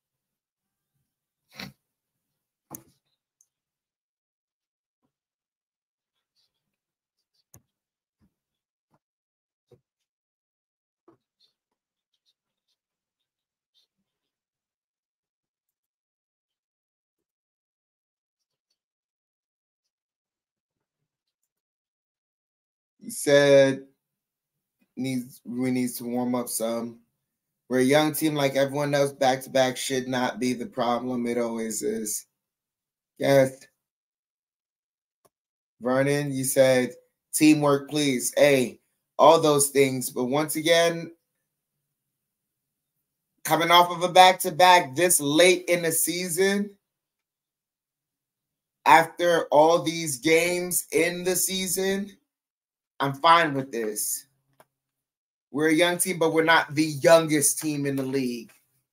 He said we need to warm up some. We're a young team like everyone else. Back-to-back should not be the problem. It always is. Yes. Vernon, you said teamwork, please. Hey, all those things. But once again, coming off of a back-to-back this late in the season, after all these games in the season, I'm fine with this. We're a young team, but we're not the youngest team in the league.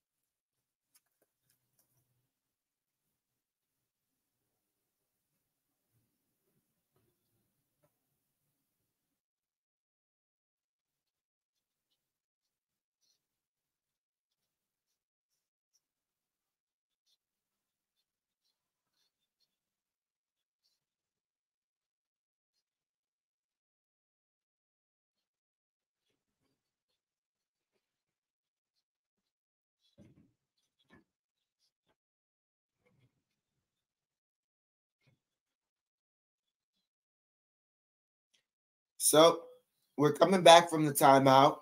So we're coming back from the timeout.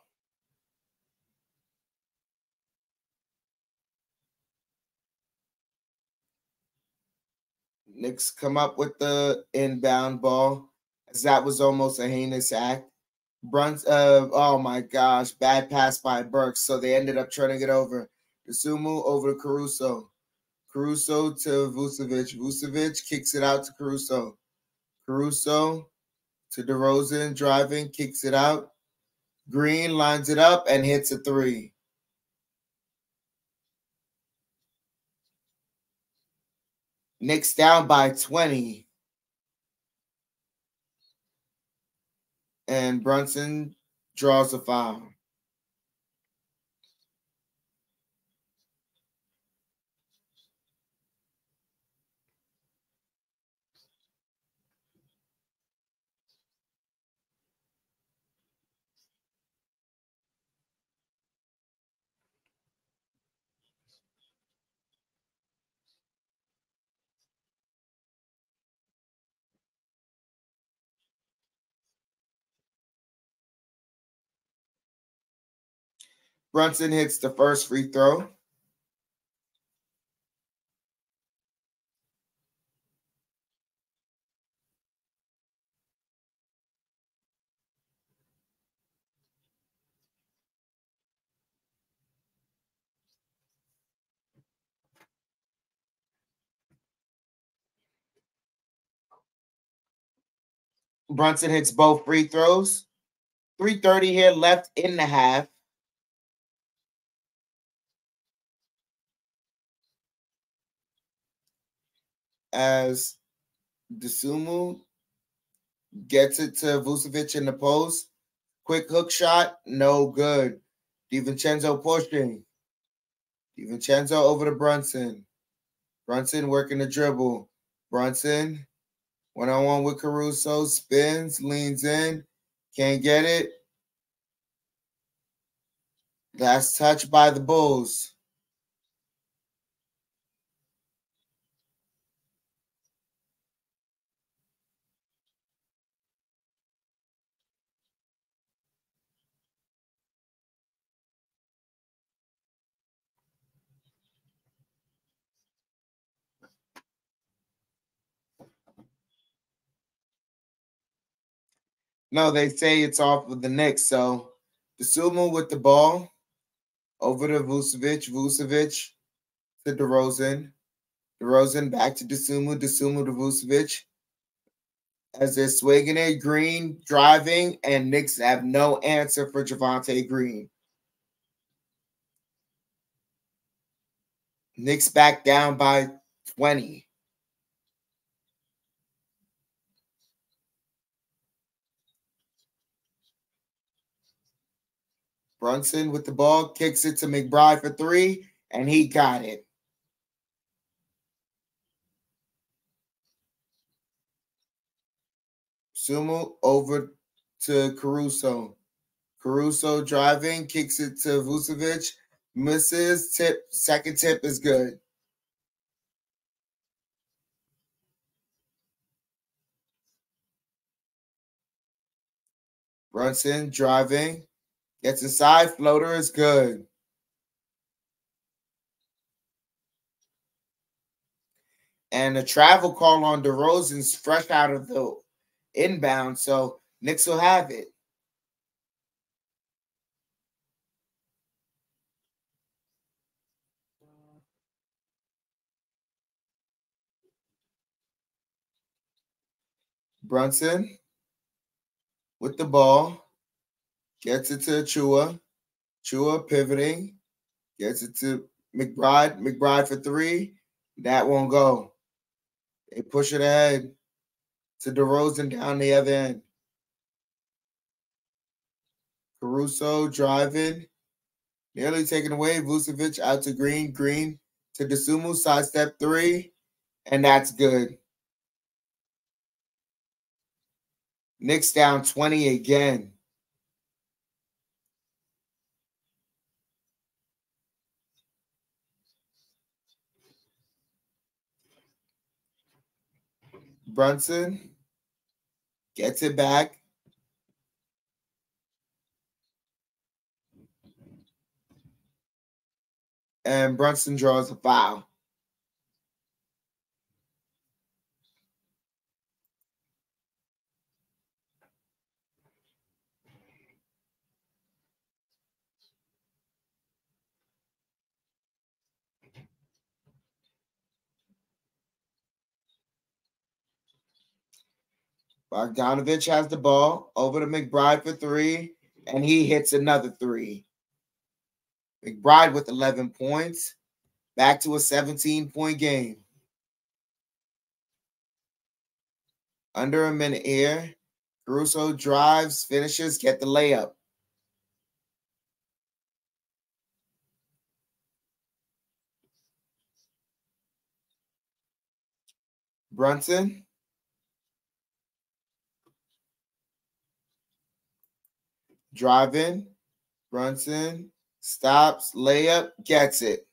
Knicks come up with the inbound ball, as that was almost a heinous act. Oh my gosh, bad pass by Burks, so they ended up turning it over. Dosunmu over to Caruso. Caruso to Vucevic. Vucevic kicks it out to Caruso. Caruso to DeRozan, driving, kicks it out. Green lines it up and hits a 3. Knicks down by 20. And Brunson draws a foul. Brunson hits the first free throw. Brunson hits both free throws. 3:30 here left in the half. As Dosunmu gets it to Vucevic in the post. Quick hook shot, no good. DiVincenzo pushing. DiVincenzo over to Brunson. Brunson working the dribble. Brunson, one-on-one with Caruso, spins, leans in, can't get it. That's touched by the Bulls. No, they say it's off of the Knicks. So Dosunmu with the ball over to Vucevic. Vucevic to DeRozan. DeRozan back to Dosunmu. Dosunmu to Vucevic. As they're swinging it, Green driving, and Knicks have no answer for Javonte Green. Knicks back down by 20. Brunson with the ball, kicks it to McBride for three, and he got it. Sumo over to Caruso. Caruso driving, kicks it to Vucevic, misses, tip, second tip is good. Brunson driving, gets inside, floater is good. And a travel call on DeRozan's fresh out of the inbound, so Knicks will have it. Brunson with the ball, gets it to Chua. Chua pivoting, gets it to McBride. McBride for three. That won't go. They push it ahead to DeRozan down the other end. Caruso driving, nearly taken away. Vucevic out to Green. Green to Dosunmu, sidestep three, and that's good. Knicks down 20 again. Brunson gets it back. And Brunson draws a foul. Bogdanovich has the ball over to McBride for three, and he hits another three. McBride with 11 points, back to a 17-point game. Under a minute here. Caruso drives, finishes, get the layup. Brunson. Driving. Brunson stops, layup, gets it.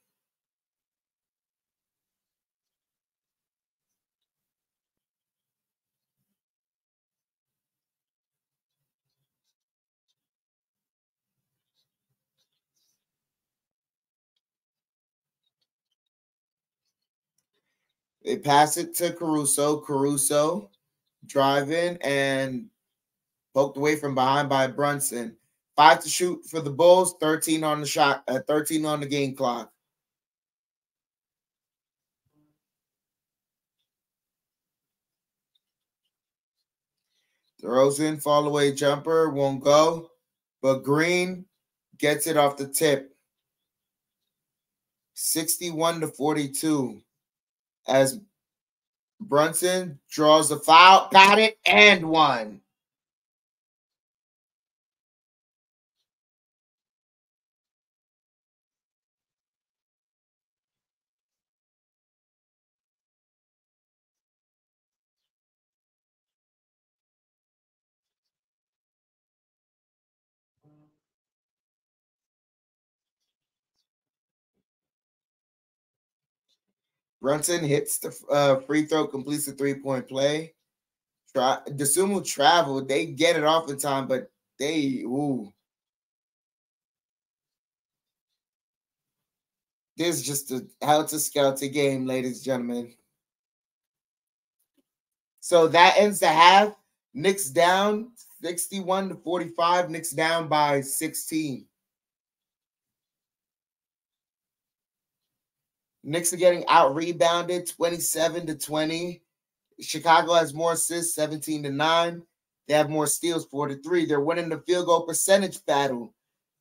They pass it to Caruso. Caruso driving and poked away from behind by Brunson. 5 to shoot for the Bulls. 13 on the shot. 13 on the game clock. Throws in, fall away jumper, won't go. But Green gets it off the tip. 61-42. As Brunson draws the foul, got it, and one. Brunson hits the free throw, completes the three-point play. Dosunmu traveled. They get it off in time, but they, ooh. This is just a Helter-Skelter game, ladies and gentlemen. So that ends the half. Knicks down 61-45. Knicks down by 16. Knicks are getting out-rebounded 27-20. Chicago has more assists, 17-9. They have more steals, 4-3. They're winning the field goal percentage battle,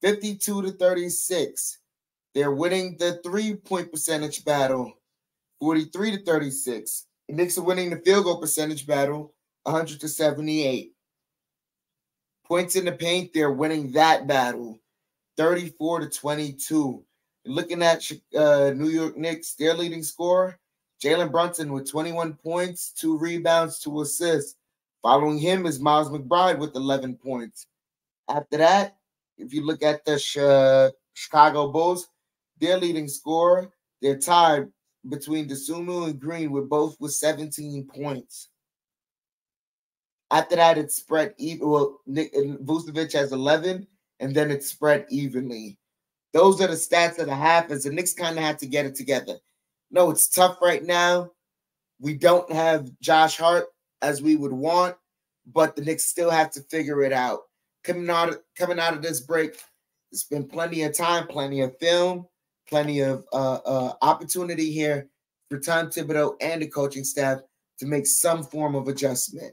52-36. They're winning the three-point percentage battle, 43-36. The Knicks are winning the field goal percentage battle, 100-78. Points in the paint, they're winning that battle, 34-22. Looking at New York Knicks, their leading scorer, Jalen Brunson with 21 points, 2 rebounds, 2 assists. Following him is Miles McBride with 11 points. After that, if you look at the Chicago Bulls, their leading scorer, they're tied between Dosunmu and Green with both with 17 points. After that, it's spread even. Well, Vucevic has 11, and then it's spread evenly. Those are the stats of the half, as the Knicks kind of had to get it together. No, it's tough right now. We don't have Josh Hart as we would want, but the Knicks still have to figure it out. Coming out of this break, there's been plenty of time, plenty of film, plenty of opportunity here for Tom Thibodeau and the coaching staff to make some form of adjustment.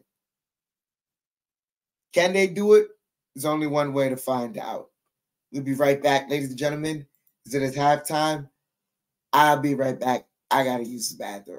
Can they do it? There's only one way to find out. We'll be right back, ladies and gentlemen. It is halftime. I'll be right back. I got to use the bathroom.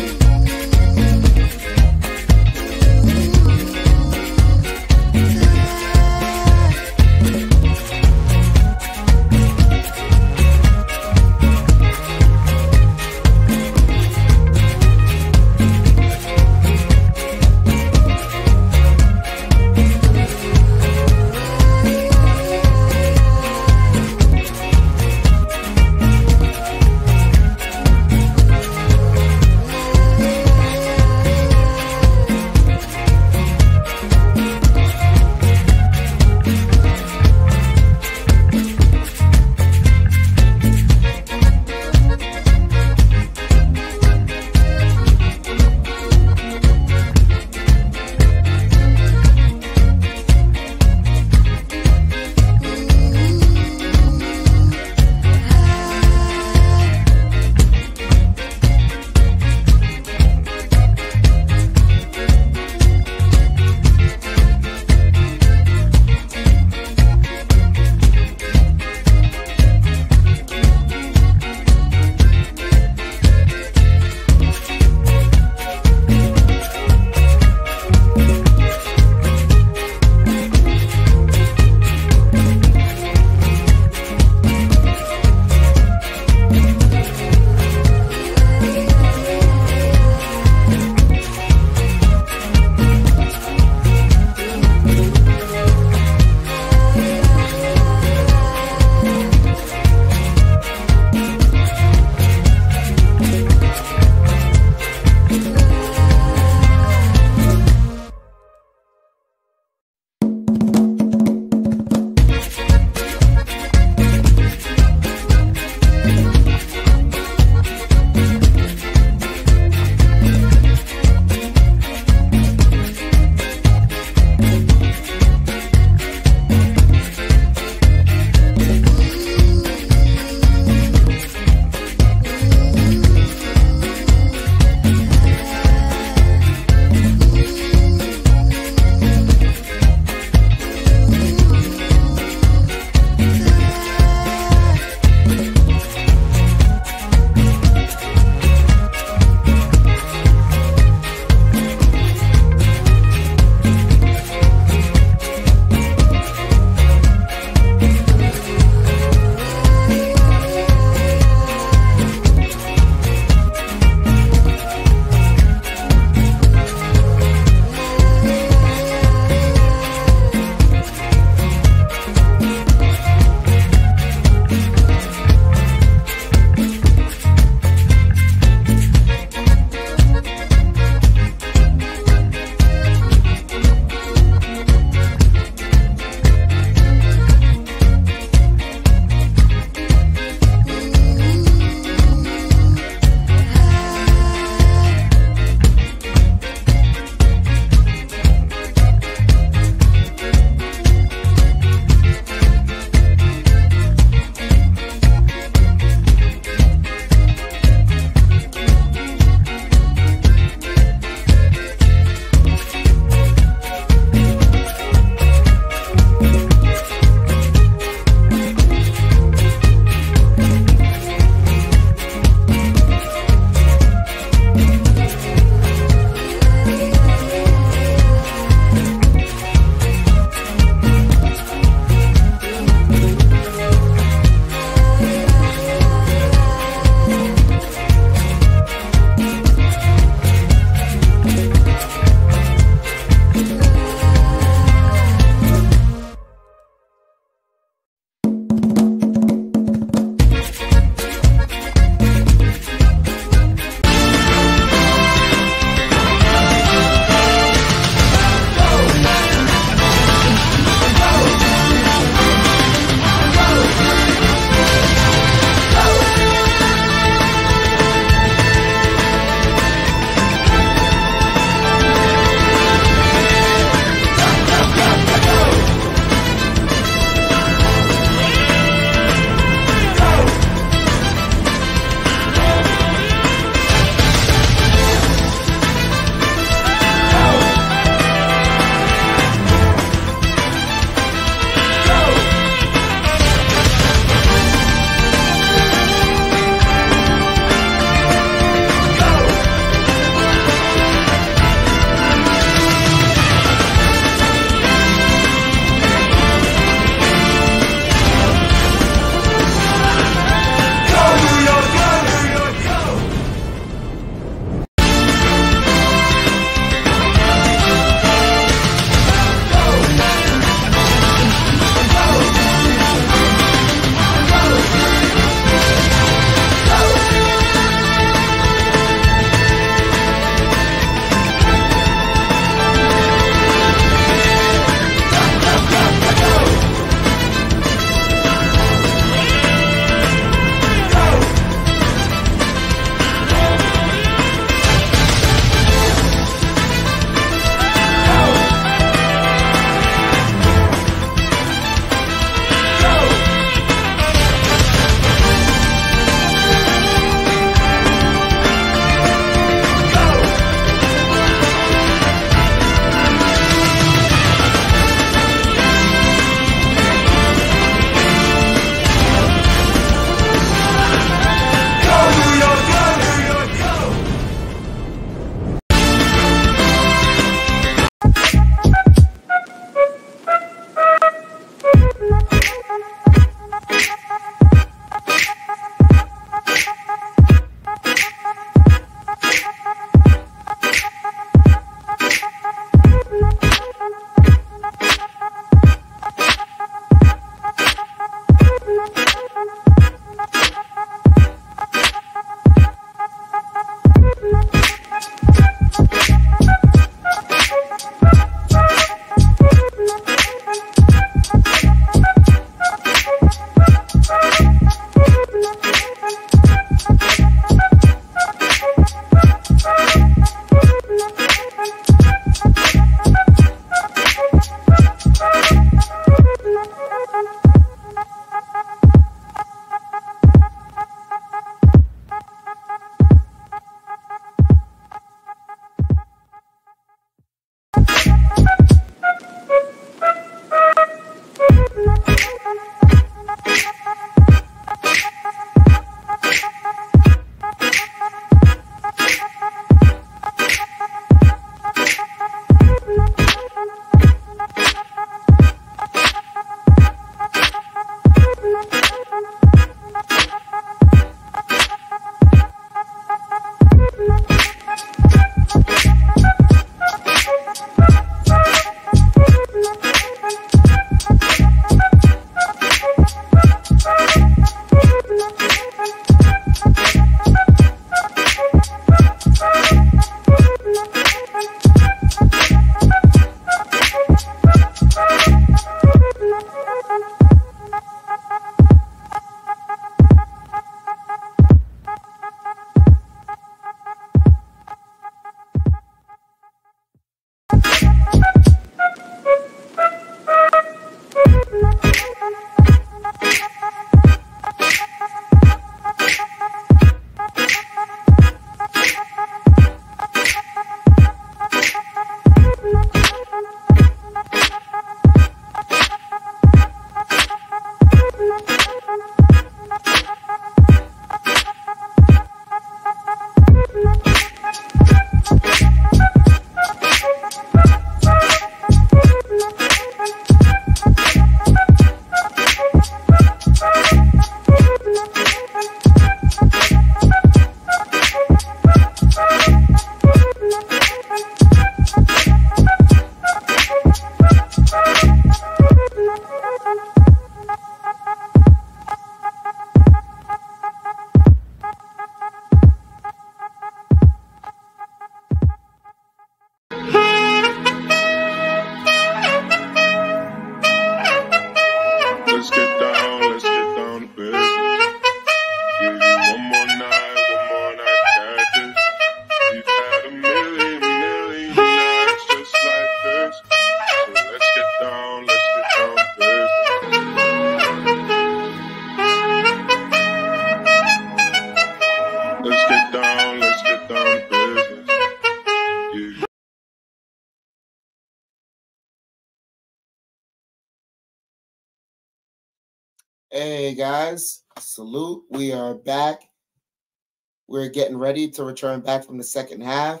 Hey guys, salute. We are back. We're getting ready to return back from the second half.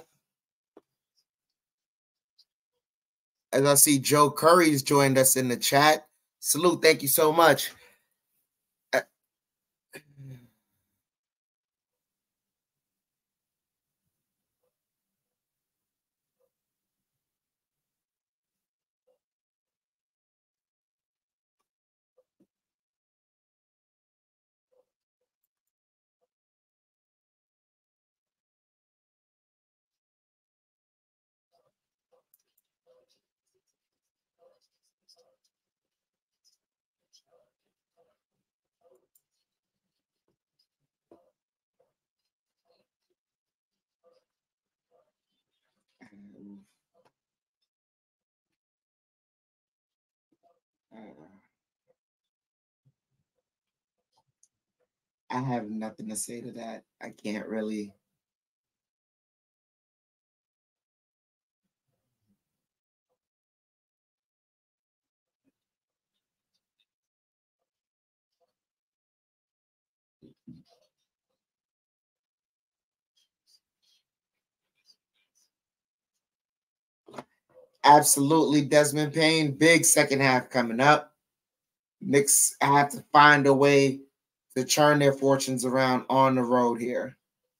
As I see Joe Curry's joined us in the chat. Salute, thank you so much. I have nothing to say to that. I can't really. Absolutely, Desmond Payne. Big second half coming up. Knicks have to find a way to turn their fortunes around on the road here.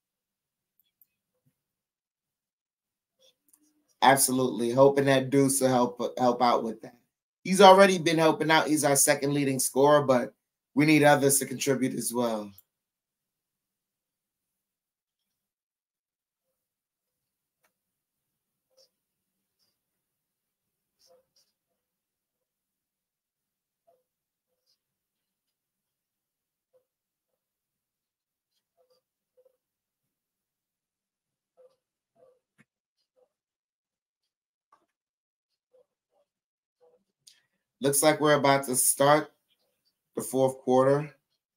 Absolutely. Hoping that Deuce will help out with that. He's already been helping out. He's our second leading scorer, but we need others to contribute as well. Looks like we're about to start the fourth quarter.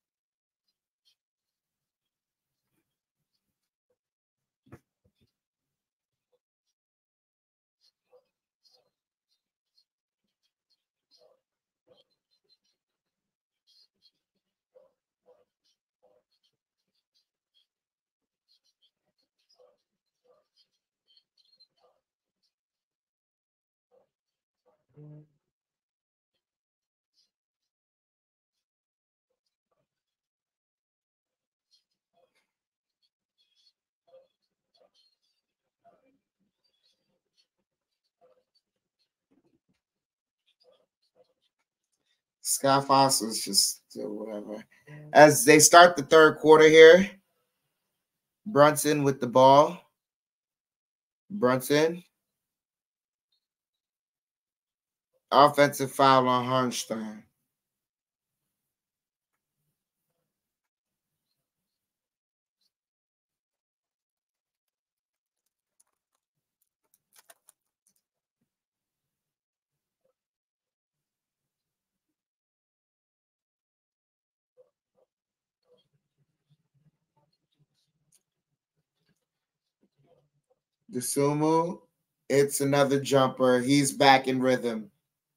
Scott Foster's just whatever. As they start the third quarter here, Brunson with the ball. Brunson. Offensive foul on Hartenstein. Dosunmu, it's another jumper. He's back in rhythm.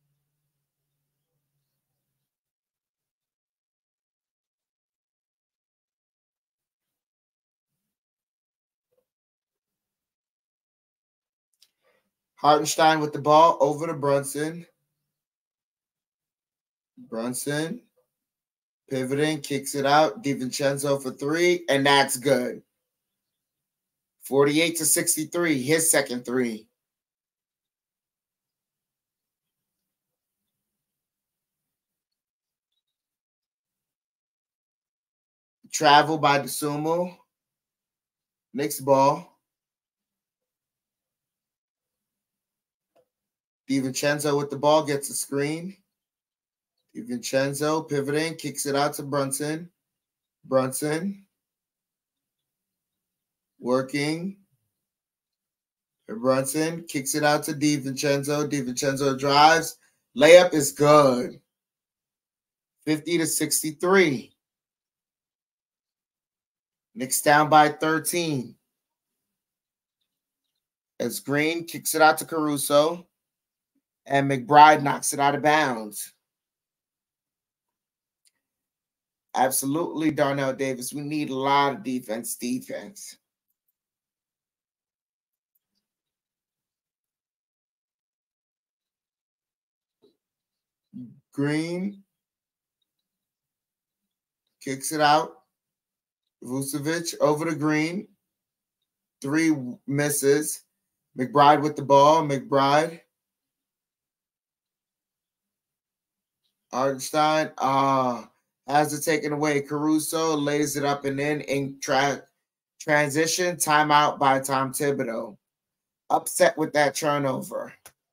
Hartenstein with the ball over to Brunson. Brunson pivoting, kicks it out. DiVincenzo for three, and that's good. 48-63, his second three. Travel by Dosunmu. Next ball. DiVincenzo with the ball, gets a screen. DiVincenzo pivoting, kicks it out to Brunson. Brunson working. Brunson kicks it out to DiVincenzo. DiVincenzo drives. Layup is good. 50-63. Knicks down by 13. As Green kicks it out to Caruso. And McBride knocks it out of bounds. Absolutely, Darnell Davis. We need a lot of defense. Green kicks it out. Vucevic over to Green. 3 misses. McBride with the ball. McBride. Hartenstein has it taken away. Caruso lays it up and in transition. Timeout by Tom Thibodeau. Upset with that turnover.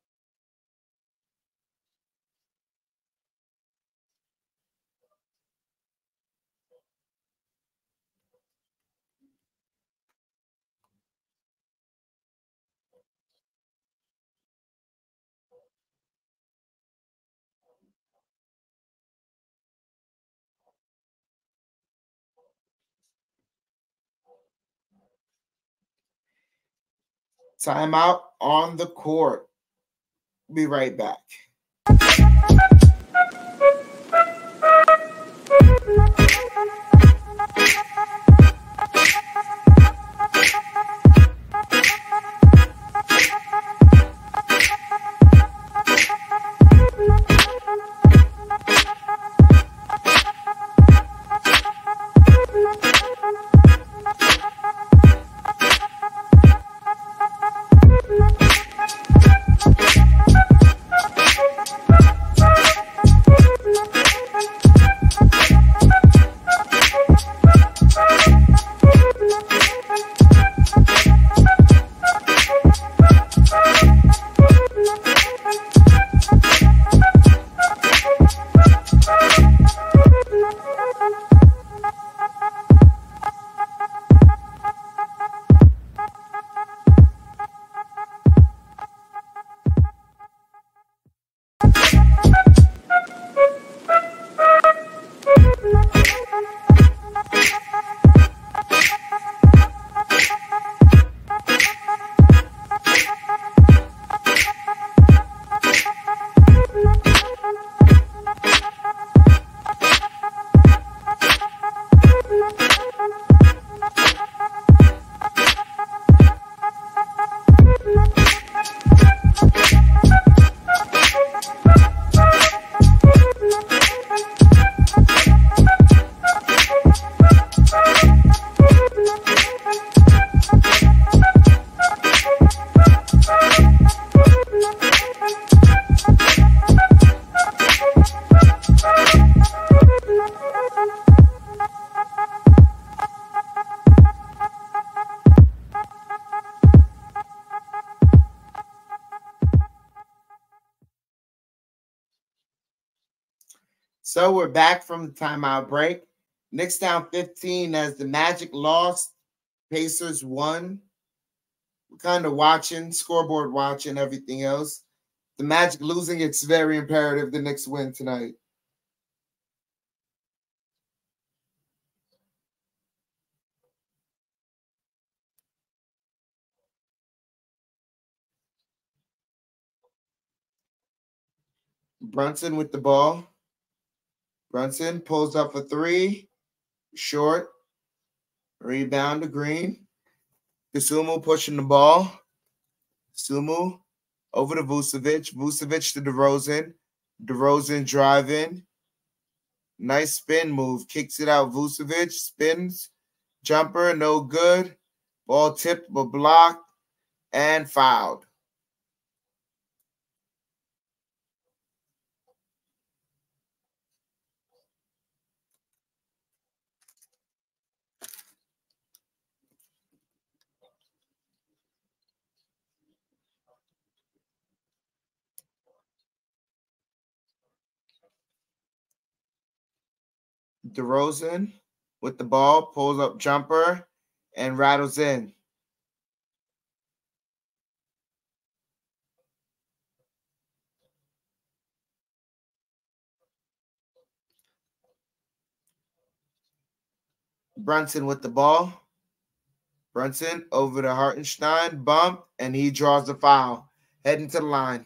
Timeout on the court. Be right back. So we're back from the timeout break. Knicks down 15 as the Magic lost. Pacers won. We're kind of watching, scoreboard watching, everything else. The Magic losing, it's very imperative the Knicks win tonight. Brunson with the ball. Brunson pulls up a 3. Short. Rebound to Green. Dosunmu pushing the ball. Dosunmu over to Vucevic. Vucevic to DeRozan. DeRozan driving. Nice spin move. Kicks it out. Vucevic spins. Jumper, no good. Ball tipped but blocked and fouled. DeRozan with the ball, pulls up jumper, and rattles in. Brunson with the ball. Brunson over to Hartenstein, bump, and he draws the foul. Heading to the line.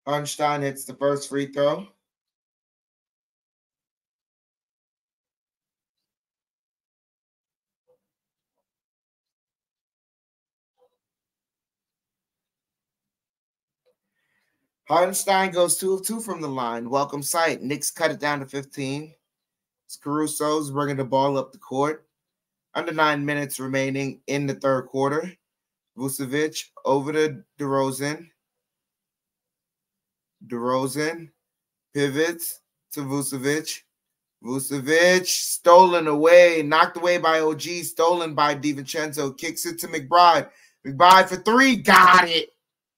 Hartenstein hits the first free throw. Hartenstein goes 2 of 2 from the line. Welcome sight. Knicks cut it down to 15. It's Caruso's bringing the ball up the court. Under 9 minutes remaining in the third quarter. Vucevic over to DeRozan. DeRozan pivots to Vucevic. Vucevic stolen away, knocked away by OG, stolen by DiVincenzo. Kicks it to McBride. McBride for 3, got it.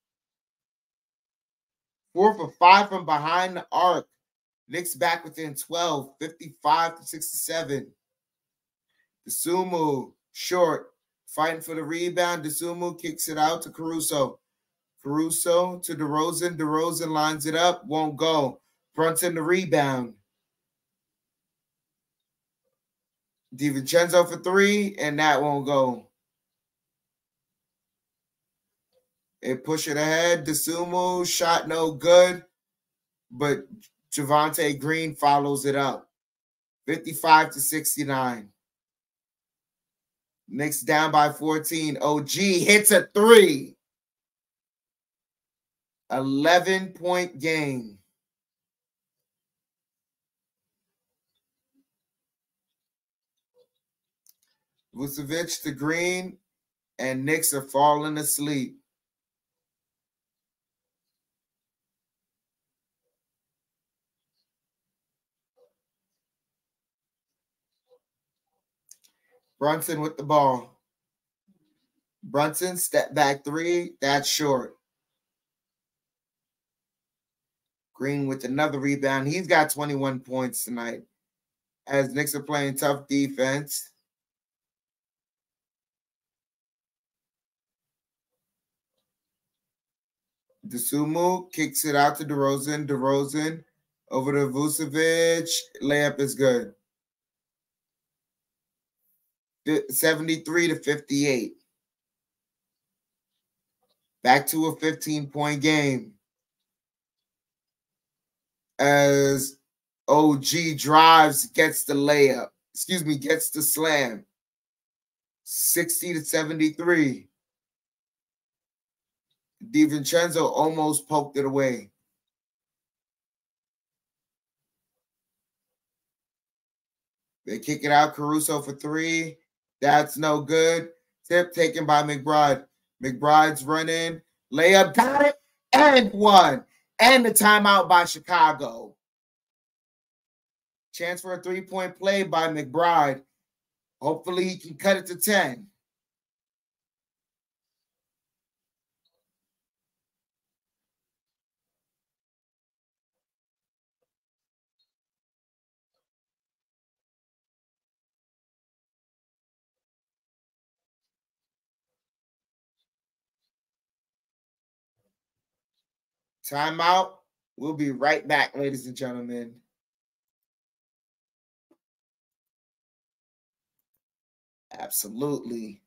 4 for 5 from behind the arc. Knicks back within 12, 55-67. Dosunmu short, fighting for the rebound. Dosunmu kicks it out to Caruso. Caruso to DeRozan. DeRozan lines it up, won't go. Brunson the rebound. DiVincenzo for 3, and that won't go. They push it ahead. Dosunmu shot no good, but Javonte Green follows it up. 55-69. Knicks down by 14. OG hits a 3. 11-point game. Vucevic to Green, and Knicks are falling asleep. Brunson with the ball. Brunson, step back 3. That's short. Green with another rebound. He's got 21 points tonight as Knicks are playing tough defense. Dosunmu kicks it out to DeRozan. DeRozan over to Vucevic. Layup is good. 73-58. Back to a 15-point game. As OG drives, gets the layup. Gets the slam. 60-73. DiVincenzo almost poked it away. They kick it out. Caruso for 3. That's no good. Tip taken by McBride. McBride's running. Layup, got it, and 1. And the timeout by Chicago. Chance for a 3-point play by McBride. Hopefully he can cut it to 10. Timeout. We'll be right back, ladies and gentlemen. Absolutely.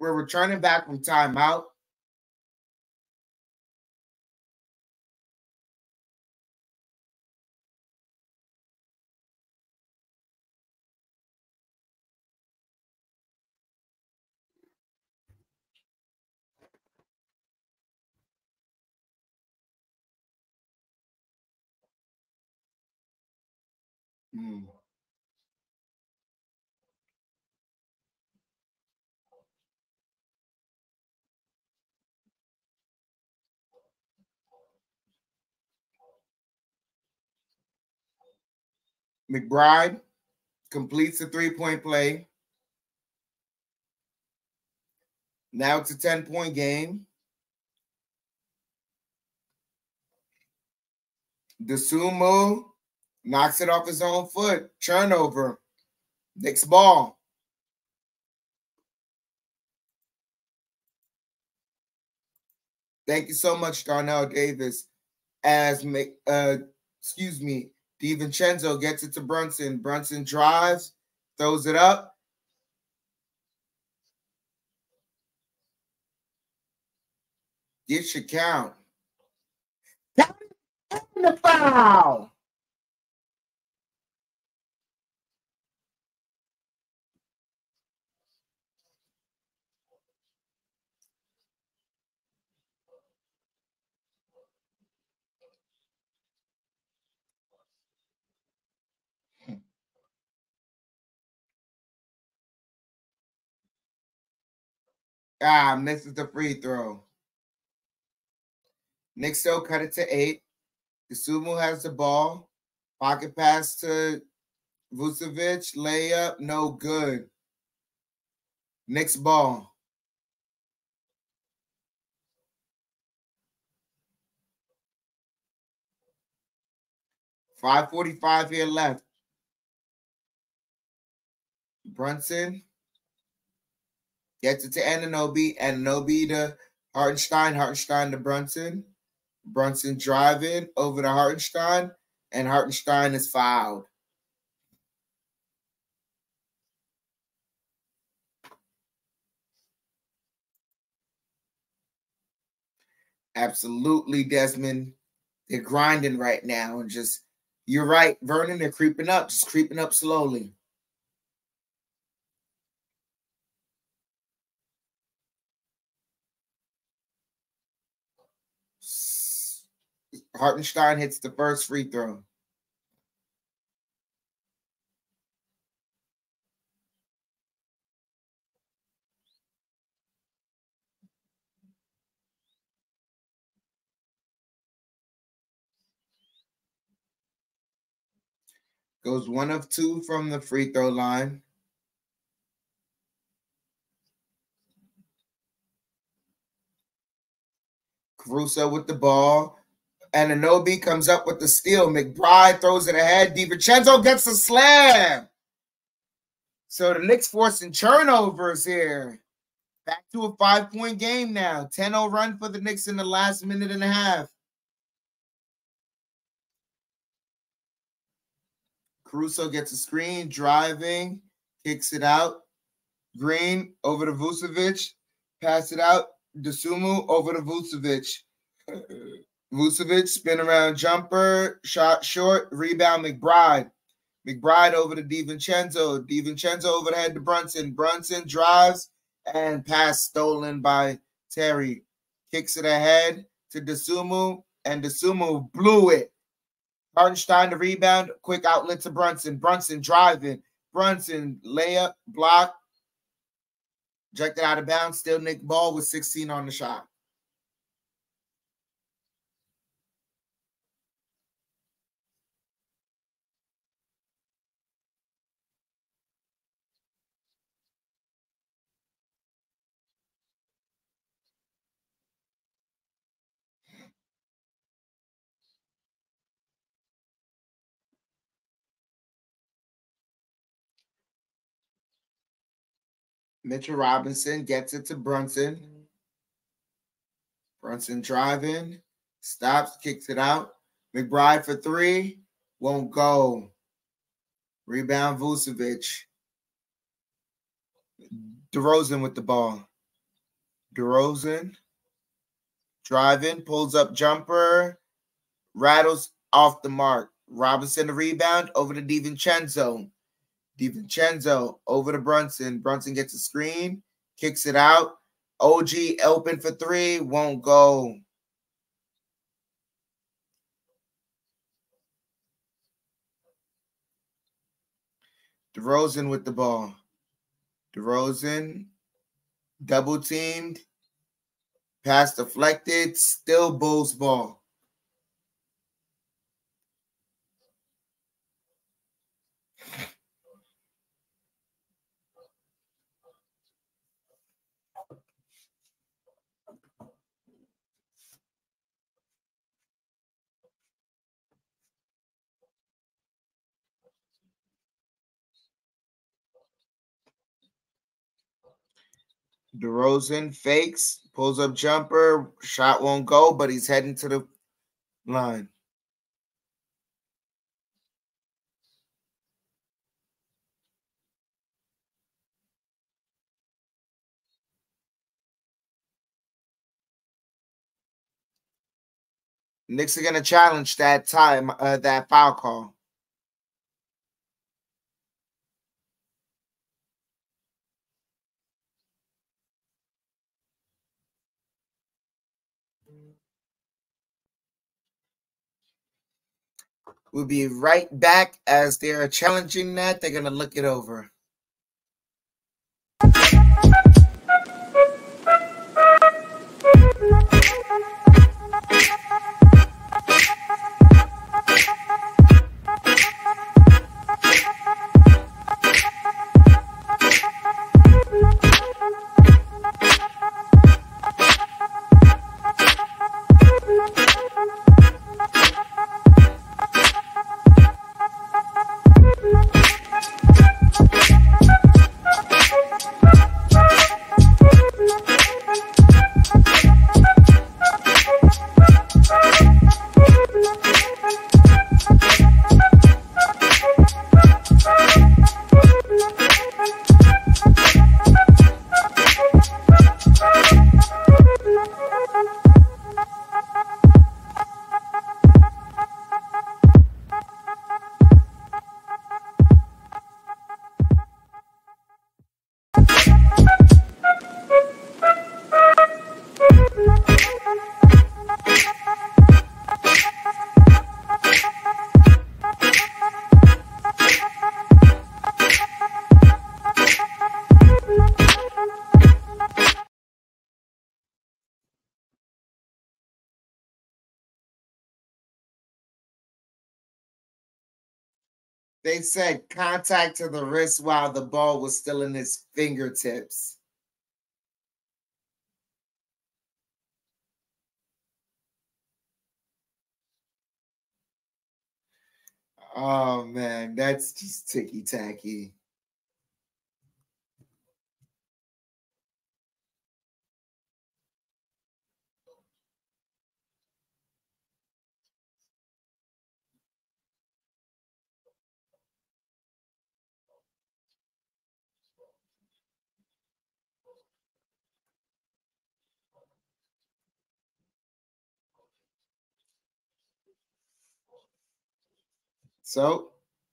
We're returning back from timeout. McBride completes the three-point play. Now it's a 10-point game. Dosunmu knocks it off his own foot. Turnover. Knicks ball. Thank you so much, Darnell Davis. As DiVincenzo gets it to Brunson. Brunson drives, throws it up. It should count. Count the foul. Misses the free throw. Knicks still cut it to 8. Dosunmu has the ball. Pocket pass to Vucevic. Layup, no good. Knicks ball. .545 here left. Brunson gets it to Anunoby. Anunoby to Hartenstein. Hartenstein to Brunson. Brunson driving over to Hartenstein, and Hartenstein is fouled. Absolutely, Desmond. They're grinding right now, and you're right, Vernon, they're creeping up, just creeping up slowly. Hartenstein hits the first free throw. Goes 1 of 2 from the free throw line. Caruso with the ball. Anunoby comes up with the steal. McBride throws it ahead. DiVincenzo gets the slam. So the Knicks forcing turnovers here. Back to a 5-point game now. 10-0 run for the Knicks in the last minute and a half. Caruso gets a screen, driving, kicks it out. Green over to Vucevic, pass it out. Dosunmu over to Vucevic. Vucevic, spin around jumper, shot short, rebound McBride. McBride over to DiVincenzo. DiVincenzo overhead to Brunson. Brunson drives and pass stolen by Terry. Kicks it ahead to Dosunmu, and Dosunmu blew it. Hartenstein to rebound, quick outlet to Brunson. Brunson driving. Brunson layup, block, ejected out of bounds. Still Nick Ball with 16 on the shot. Mitchell Robinson gets it to Brunson. Brunson driving, stops, kicks it out. McBride for 3, won't go. Rebound Vucevic. DeRozan with the ball. DeRozan. Driving, pulls up jumper, rattles off the mark. Robinson the rebound over to DiVincenzo. DiVincenzo over to Brunson. Brunson gets a screen, kicks it out. OG open for three, won't go. DeRozan with the ball. DeRozan double teamed. Pass deflected. Still Bulls ball. DeRozan fakes, pulls up jumper, shot won't go, but he's heading to the line. Knicks are going to challenge that time, that foul call. We'll be right back as they're challenging that. They're going to look it over. They said contact to the wrist while the ball was still in his fingertips. Oh, man, that's just ticky-tacky. So,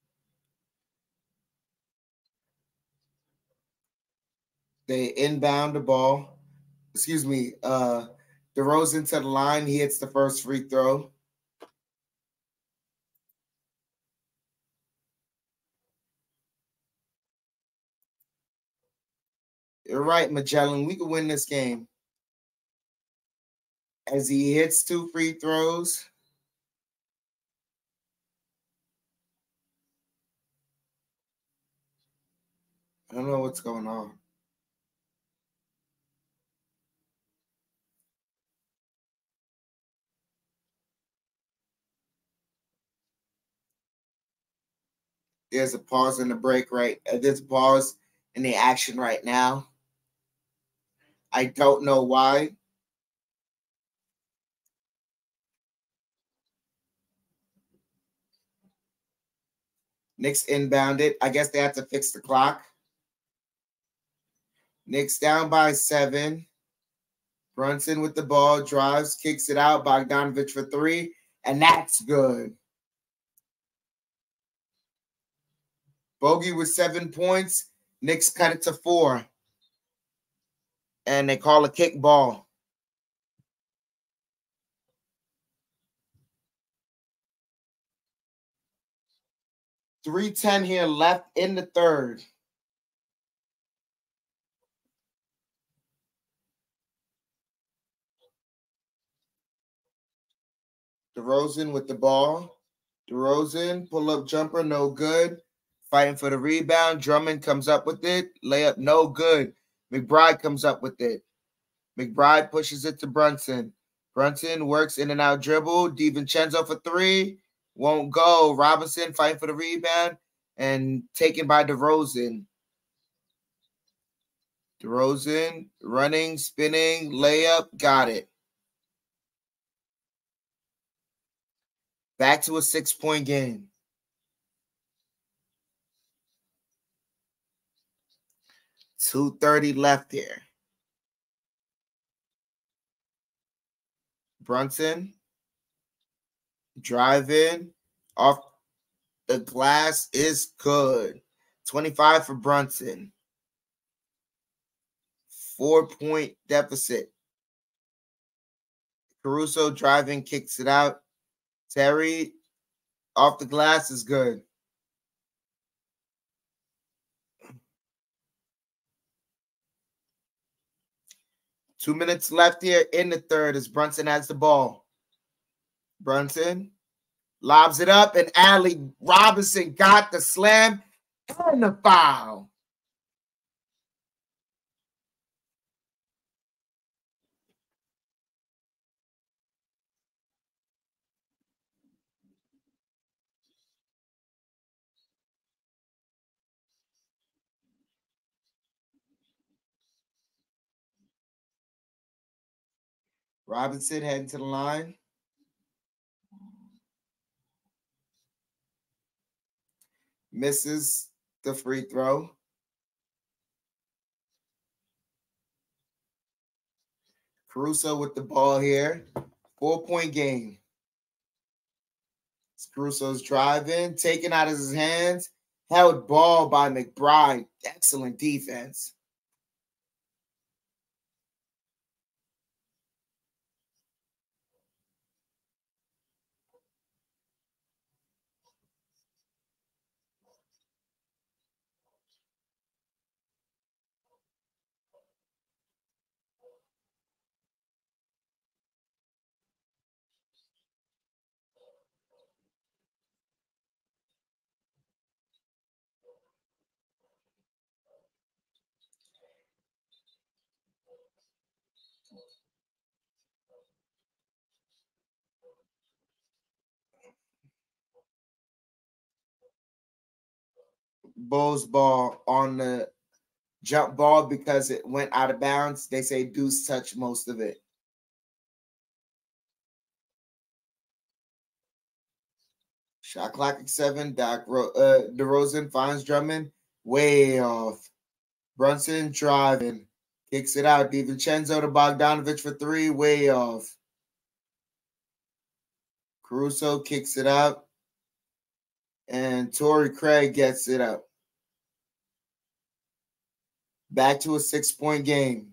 they inbound the ball. Excuse me. DeRozan to the line. He hits the first free throw. You're right, Magellan. We can win this game. As he hits 2 free throws. I don't know what's going on. There's a pause in the break, right? There's a pause in the action right now. I don't know why. Knicks inbounded. I guess they have to fix the clock. Knicks down by 7. Brunson with the ball, drives, kicks it out. Bogdanovich for three, and that's good. Bogey with 7 points. Knicks cut it to 4. And they call a kick ball. .310 here left in the third. DeRozan with the ball. DeRozan, pull-up jumper, no good. Fighting for the rebound. Drummond comes up with it. Layup, no good. McBride comes up with it. McBride pushes it to Brunson. Brunson works in and out dribble. DiVincenzo for three. Won't go. Robinson fighting for the rebound and taken by DeRozan. DeRozan running, spinning, layup, got it. Back to a 6-point game. .230 left here. Brunson driving off the glass is good. 25 for Brunson. 4-point deficit. Caruso driving, kicks it out. Terry off the glass is good. Two minutes left here in the third as Brunson has the ball. Brunson lobs it up, and Allen Robinson got the slam and the foul. Robinson heading to the line. Misses the free throw. Caruso with the ball here. 4-point game. Caruso's driving, taken out of his hands. Held ball by McBride. Excellent defense. Bulls ball on the jump ball because it went out of bounds. They say Deuce touched most of it. Shot clock at 7. DeRozan finds Drummond way off. Brunson driving. Kicks it out. DiVincenzo to Bogdanovich for three. Way off. Caruso kicks it out. And Torrey Craig gets it up. Back to a 6-point game.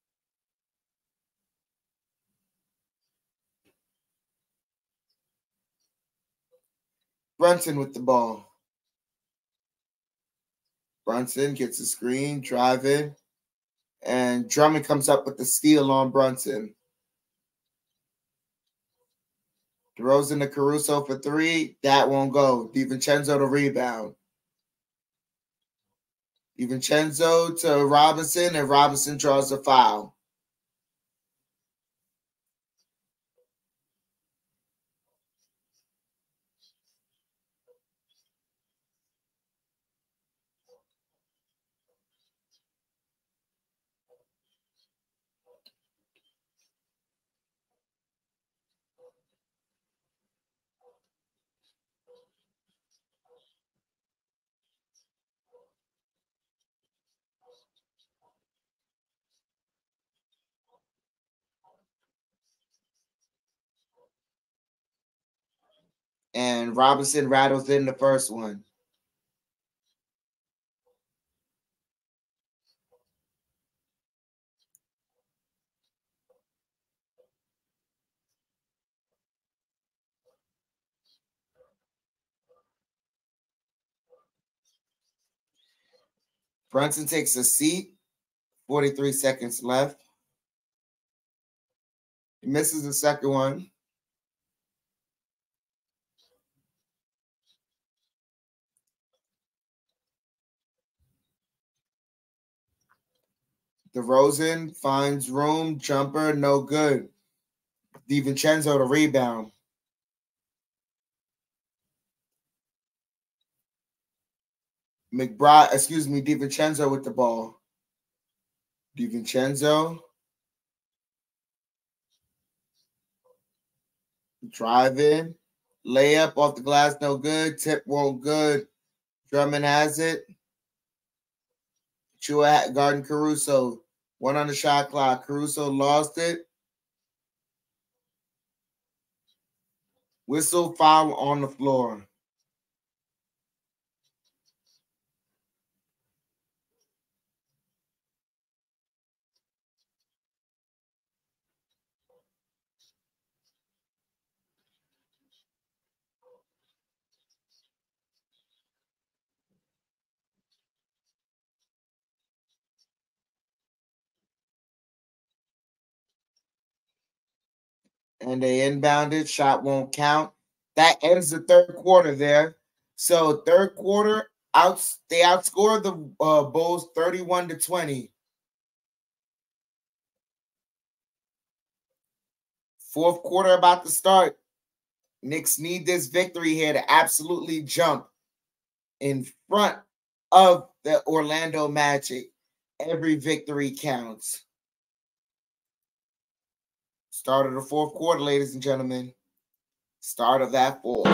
Brunson with the ball. Brunson gets a screen, driving, and Drummond comes up with the steal on Brunson. DeRozan to Caruso for three. That won't go. DiVincenzo to rebound. DiVincenzo to Robinson, and Robinson draws a foul. And Robinson rattles in the first one. Brunson takes a seat. 43 seconds left. He misses the second one. DeRozan finds room. Jumper, no good. DiVincenzo to rebound. DiVincenzo with the ball. DiVincenzo. Drive in. Layup off the glass, no good. Tip won't good. Drummond has it. Chua guarding Caruso. One on the shot clock. Caruso lost it. Whistle, foul on the floor. And they inbounded. Shot won't count. That ends the third quarter there. So third quarter, they outscored the Bulls 31-20. Fourth quarter about to start. Knicks need this victory here to absolutely jump in front of the Orlando Magic. Every victory counts. Start of the fourth quarter, ladies and gentlemen. Start of that fourth.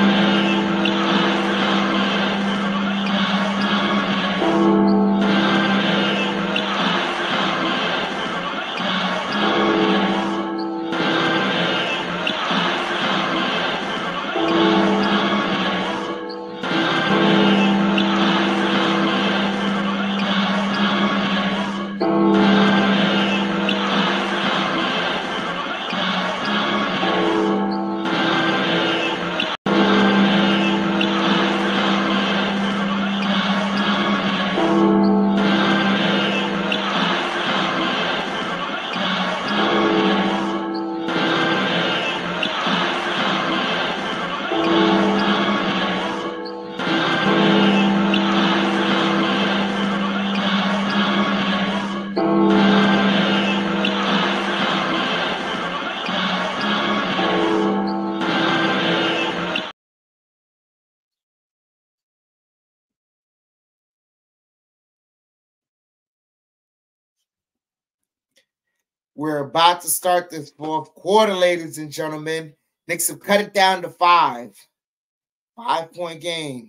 We're about to start this fourth quarter, ladies and gentlemen. Knicks have cut it down to 5. 5-point game.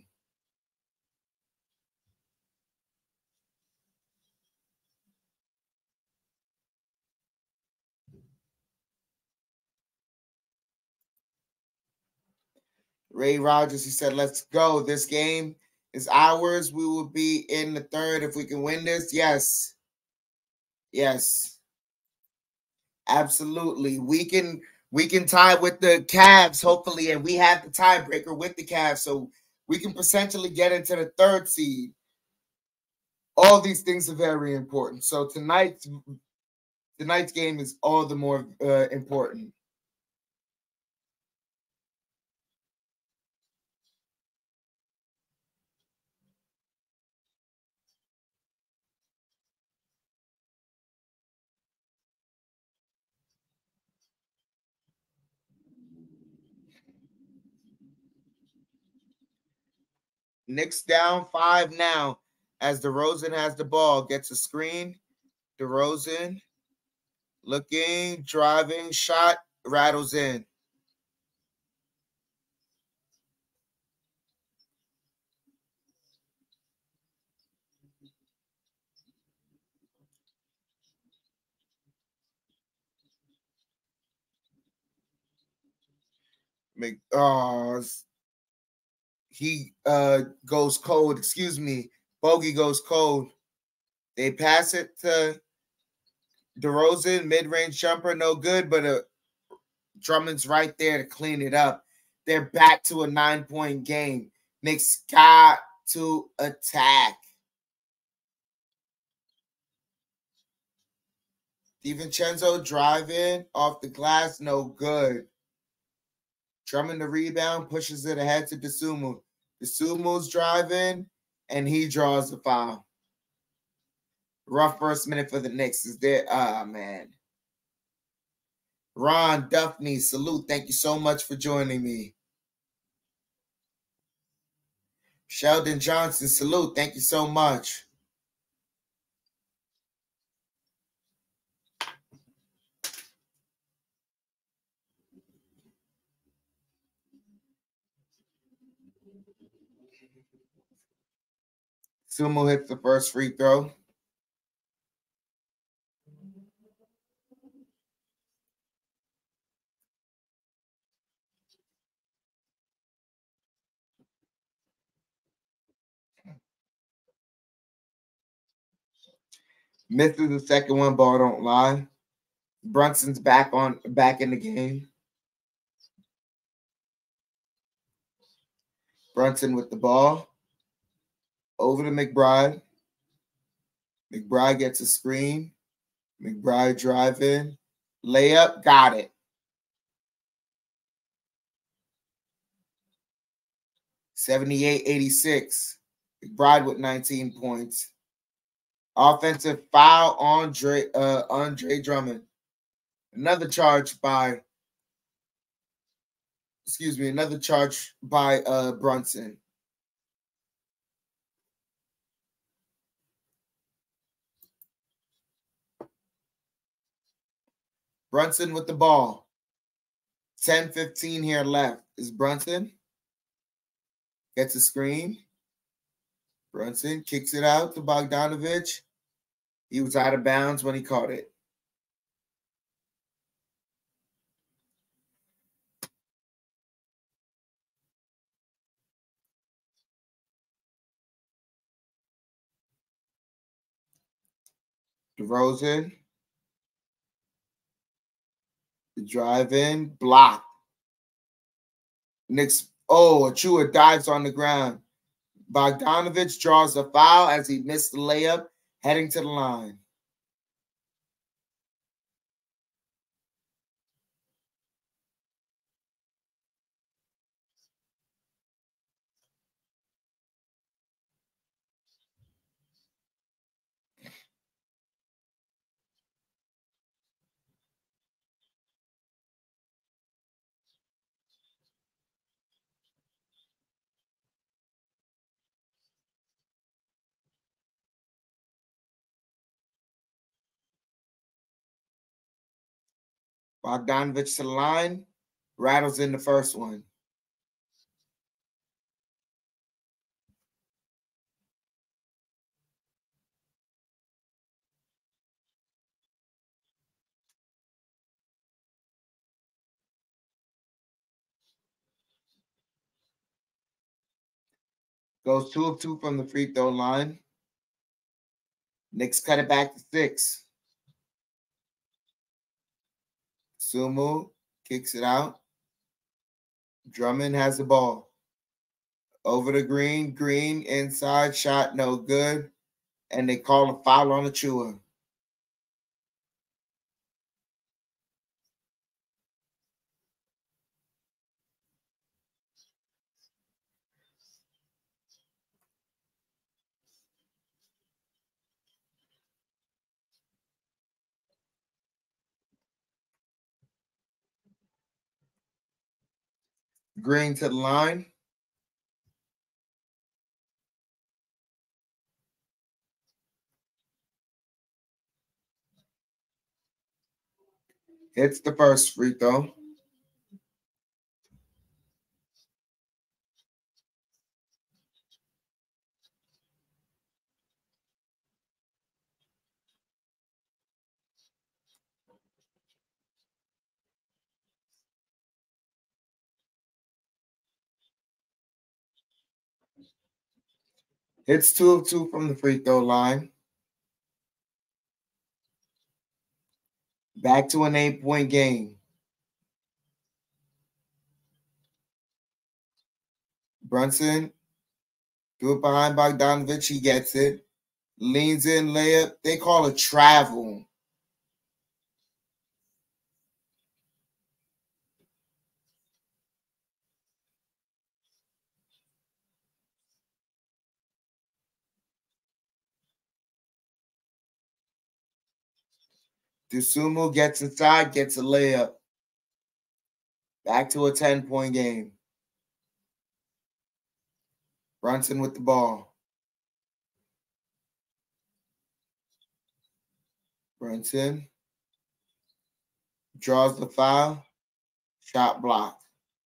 Ray Rogers, he said, let's go. This game is ours. We will be in the third if we can win this. Yes. Yes. Absolutely. We can tie with the Cavs, hopefully, and we have the tiebreaker with the Cavs, so we can potentially get into the third seed. All these things are very important. So tonight's game is all the more important. Knicks down 5 now as DeRozan has the ball. Gets a screen. DeRozan looking, driving, shot, rattles in. He goes cold. Excuse me. Bogey goes cold. They pass it to DeRozan, mid-range jumper, no good, but Drummond's right there to clean it up. They're back to a 9-point game. Knicks got to attack. DiVincenzo driving off the glass, no good. Drummond the rebound, pushes it ahead to Dosunmu. Dosunmu's driving, and he draws the foul. Rough first minute for the Knicks. Is there? Man. Ron Duffney, salute. Thank you so much for joining me. Sheldon Johnson, salute. Thank you so much. Sumo hits the first free throw. Misses the second one, ball don't lie. Brunson's back in the game. Brunson with the ball. Over to McBride. McBride gets a screen. McBride driving. Layup, got it. 78-86. McBride with 19 points. Offensive foul on Andre Drummond. Another charge by Brunson. Brunson with the ball. 10-15 here left. Is Brunson. Gets a screen. Brunson kicks it out to Bogdanovich. He was out of bounds when he caught it. DeRozan. The drive in. Block. Knicks. Achua dives on the ground. Bogdanovich draws a foul as he missed the layup, heading to the line. Bogdanovich to the line. Rattles in the first one. Goes 2 of 2 from the free throw line. Knicks cut it back to 6. Sumo kicks it out. Drummond has the ball. Over to Green. Green inside shot, no good. And they call a foul on Achua. Green to the line. Hits the first free throw. Hits 2 of 2 from the free throw line. Back to an 8-point game. Brunson threw it behind Bogdanovich. He gets it. Leans in, layup. They call it travel. Dosunmu gets inside, gets a layup. Back to a 10-point game. Brunson with the ball. Brunson draws the foul. Shot blocked.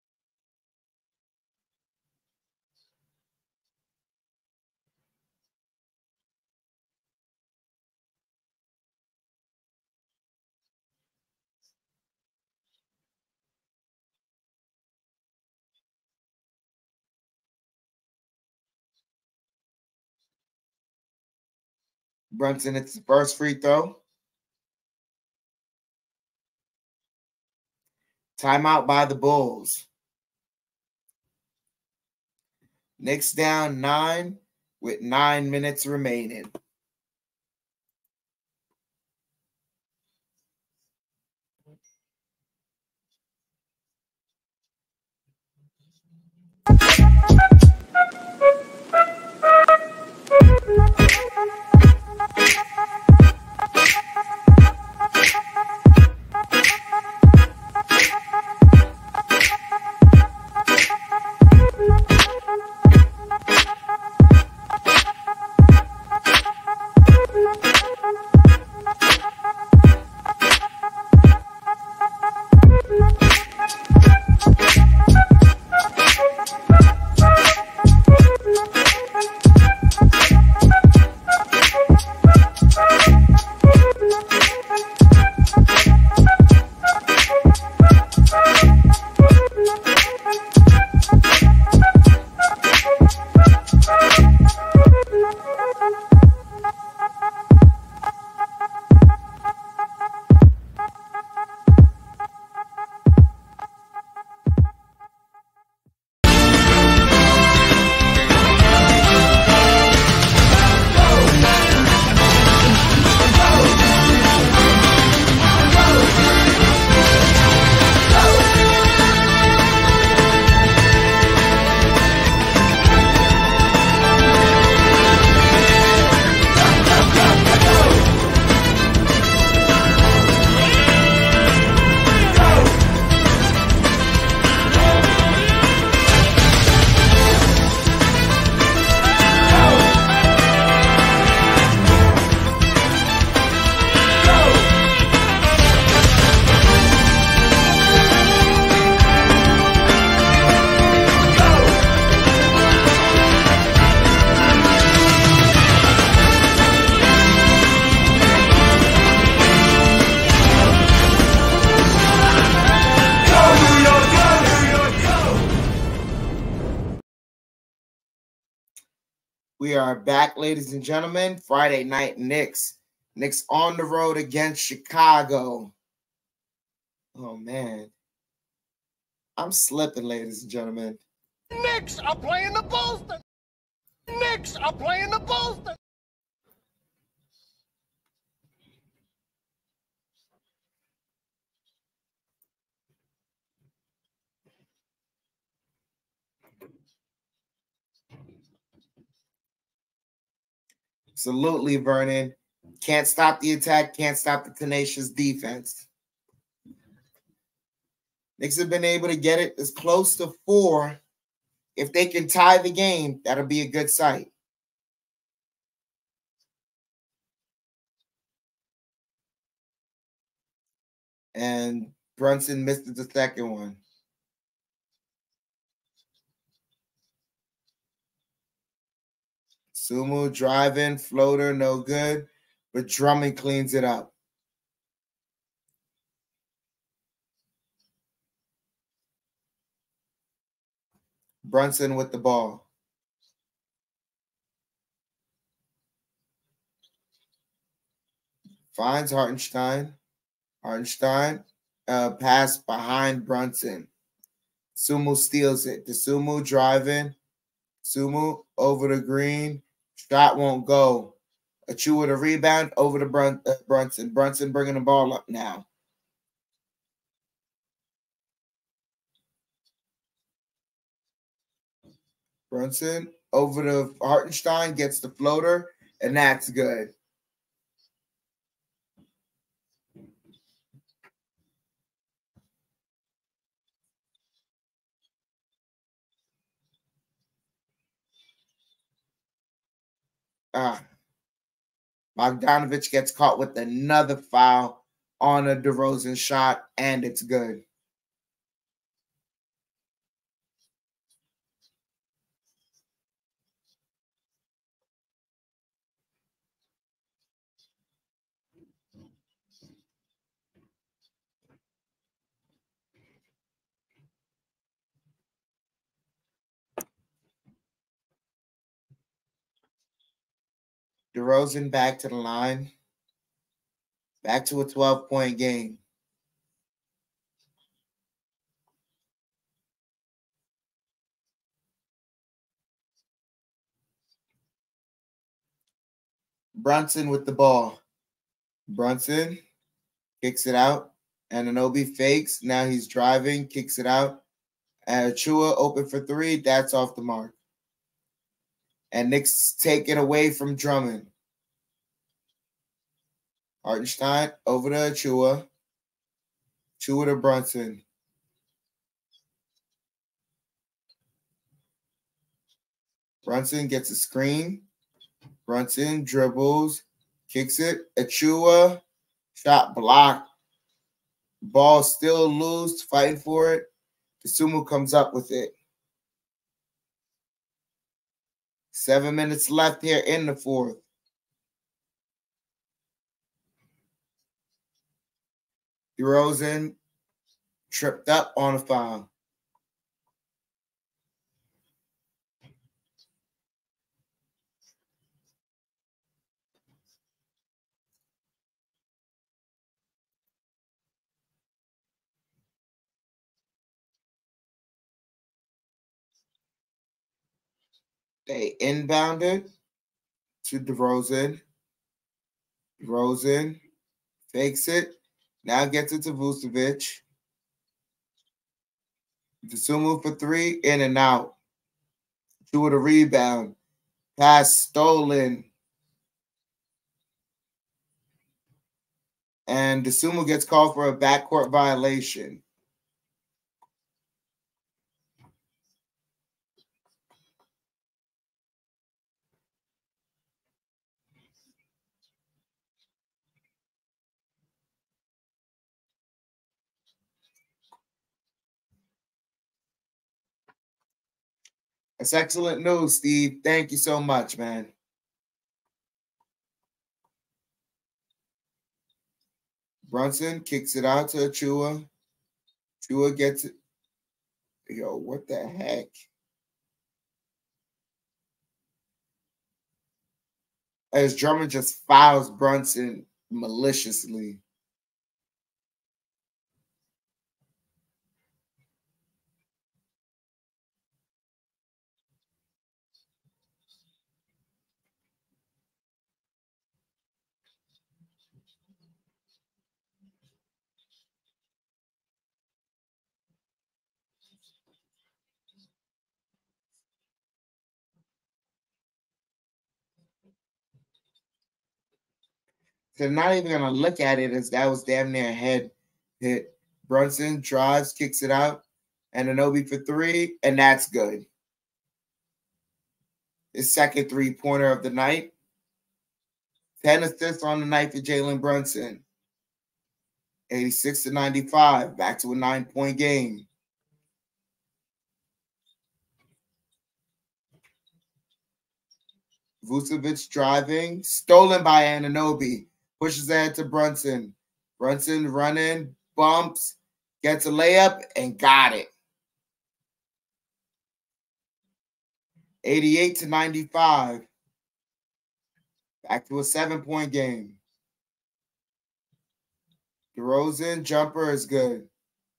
Brunson hits the first free throw. Timeout by the Bulls. Knicks down 9 with 9 minutes remaining. We are back, ladies and gentlemen. Friday night Knicks. Knicks on the road against Chicago. Oh, man. I'm slipping, ladies and gentlemen. Knicks are playing the Bulls. Knicks are playing the Bulls. Absolutely, Vernon. Can't stop the attack, can't stop the tenacious defense. Knicks have been able to get it as close to 4. If they can tie the game, that'll be a good sight. And Brunson missed the second one. Sumu driving, floater, no good, but Drummond cleans it up. Brunson with the ball. Finds Hartenstein. Hartenstein pass behind Brunson. Sumu steals it. Sumu driving. Sumu over the green. Shot won't go. Achua with a rebound over to Brunson. Brunson bringing the ball up now. Brunson over to Hartenstein, gets the floater, and that's good. Bogdanovich gets caught with another foul on a DeRozan shot, and it's good. DeRozan back to the line. Back to a 12-point game. Brunson with the ball. Brunson kicks it out. Anunoby fakes. Now he's driving, kicks it out. Achua open for three. That's off the mark. And Knicks take it away from Drummond. Hartenstein over to Achua. Achua to Brunson. Brunson gets a screen. Brunson dribbles, kicks it. Achua, shot blocked. Ball still loose, fighting for it. Sumu comes up with it. 7 minutes left here in the fourth. DeRozan tripped up on a foul. They inbounded to DeRozan. DeRozan fakes it. Now gets it to Vucevic. Sumu for three, in and out. Two with a rebound. Pass stolen. And Dosunmu gets called for a backcourt violation. That's excellent news, Steve. Thank you so much, man. Brunson kicks it out to Achua. Achua gets it. Yo, what the heck? As Drummond just fouls Brunson maliciously. They're not even going to look at it as that was damn near a head hit. Brunson drives, kicks it out, and Anunoby for three, and that's good. His second three-pointer of the night. 10 assists on the night for Jalen Brunson. 86-95, back to a 9-point game. Vucevic driving, stolen by Anunoby. Pushes ahead to Brunson. Brunson running, bumps, gets a layup, and got it. 88-95. Back to a 7-point game. DeRozan, jumper is good.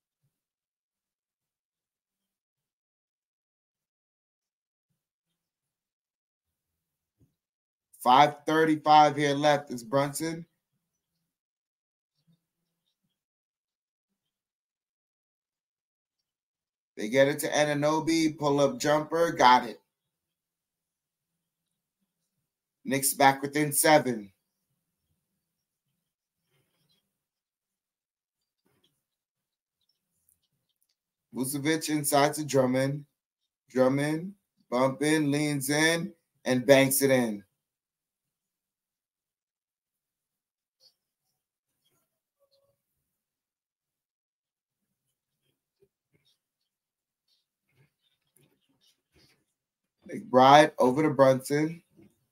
.535 here left is Brunson. They get it to Anunoby, pull-up jumper, got it. Knicks back within 7. Vucevic inside to Drummond. Drummond, bump in, leans in, and banks it in. McBride over to Brunson.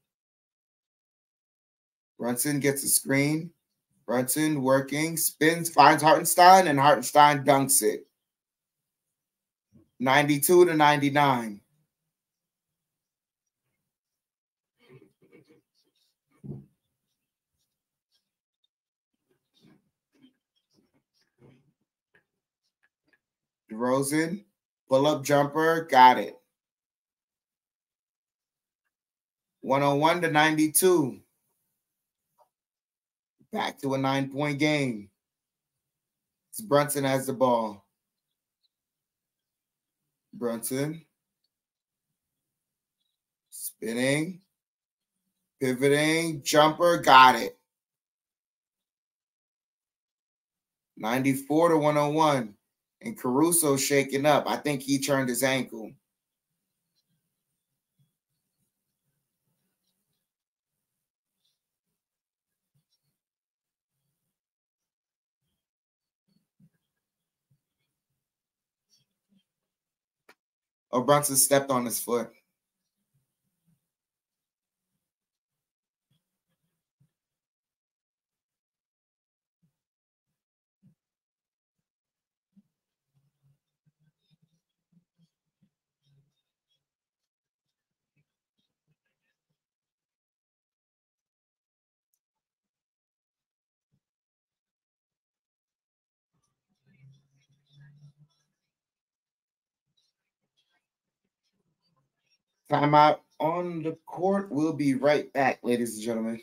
Brunson gets a screen. Brunson working, spins, finds Hartenstein, and Hartenstein dunks it. 92-99. DeRozan, pull-up jumper, got it. 101-92. Back to a 9-point game. Brunson has the ball. Brunson. Spinning. Pivoting. Jumper. Got it. 94-101. And Caruso shaking up. I think he turned his ankle. Oh, Brunson stepped on his foot. Timeout on the court. We'll be right back, ladies and gentlemen.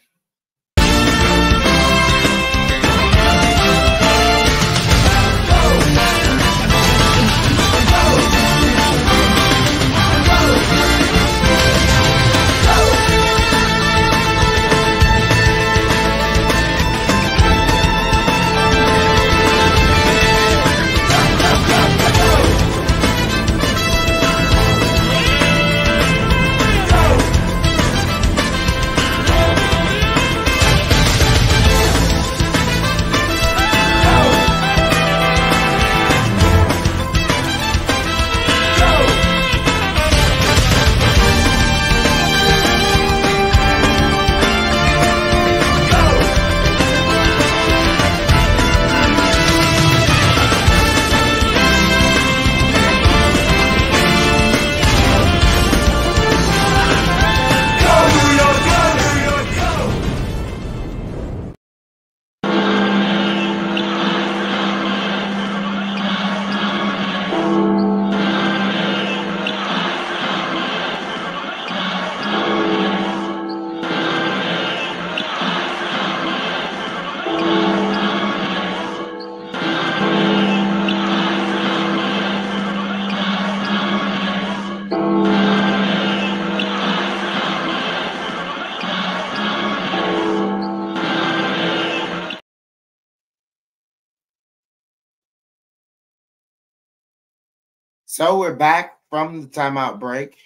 So we're back from the timeout break.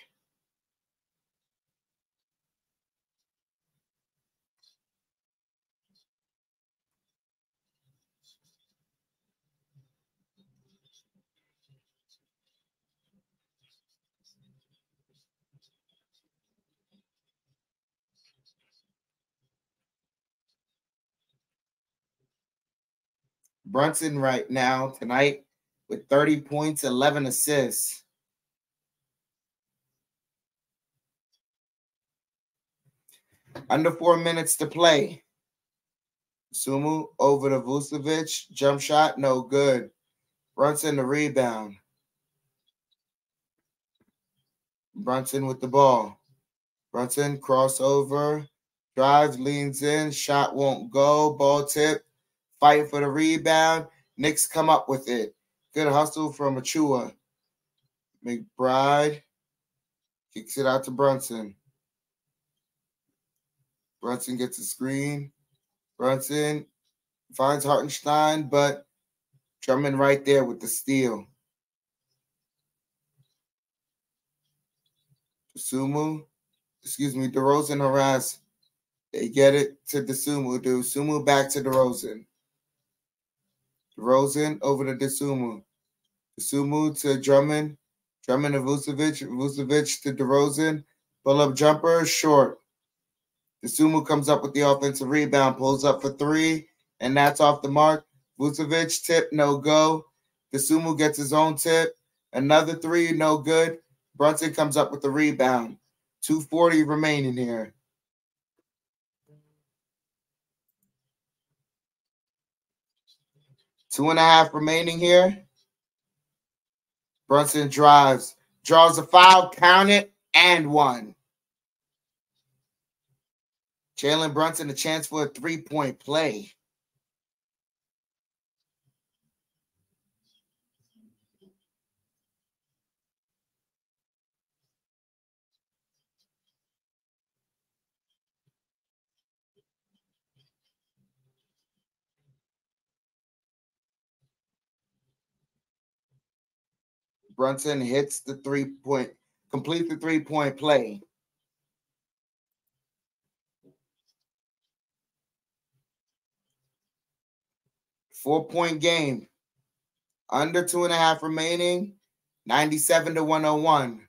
Brunson right now tonight with 30 points, 11 assists. Under 4 minutes to play. Sumu over to Vucevic. Jump shot, no good. Brunson the rebound. Brunson with the ball. Brunson crossover. Drives, leans in. Shot won't go. Ball tip. Fight for the rebound. Knicks come up with it. Good hustle from Achua. McBride kicks it out to Brunson. Brunson gets a screen. Brunson finds Hartenstein, but Drummond right there with the steal. DeRozan harass. They get it to Dosunmu. Dosunmu back to DeRozan. DeRozan over to Dosunmu. Dosunmu to Drummond. Drummond to Vucevic. Vucevic to DeRozan. Pull-up jumper, short. Dosunmu comes up with the offensive rebound, pulls up for three, and that's off the mark. Vucevic tip, no go. Dosunmu gets his own tip. Another three, no good. Brunson comes up with the rebound. 2:40 remaining here. Two and a half remaining here. Brunson drives, draws a foul, count it, and one. Jalen Brunson a chance for a three-point play. Brunson hits the three-point, complete the three-point play. Four-point game. Under 2.5 remaining. 97 to 101.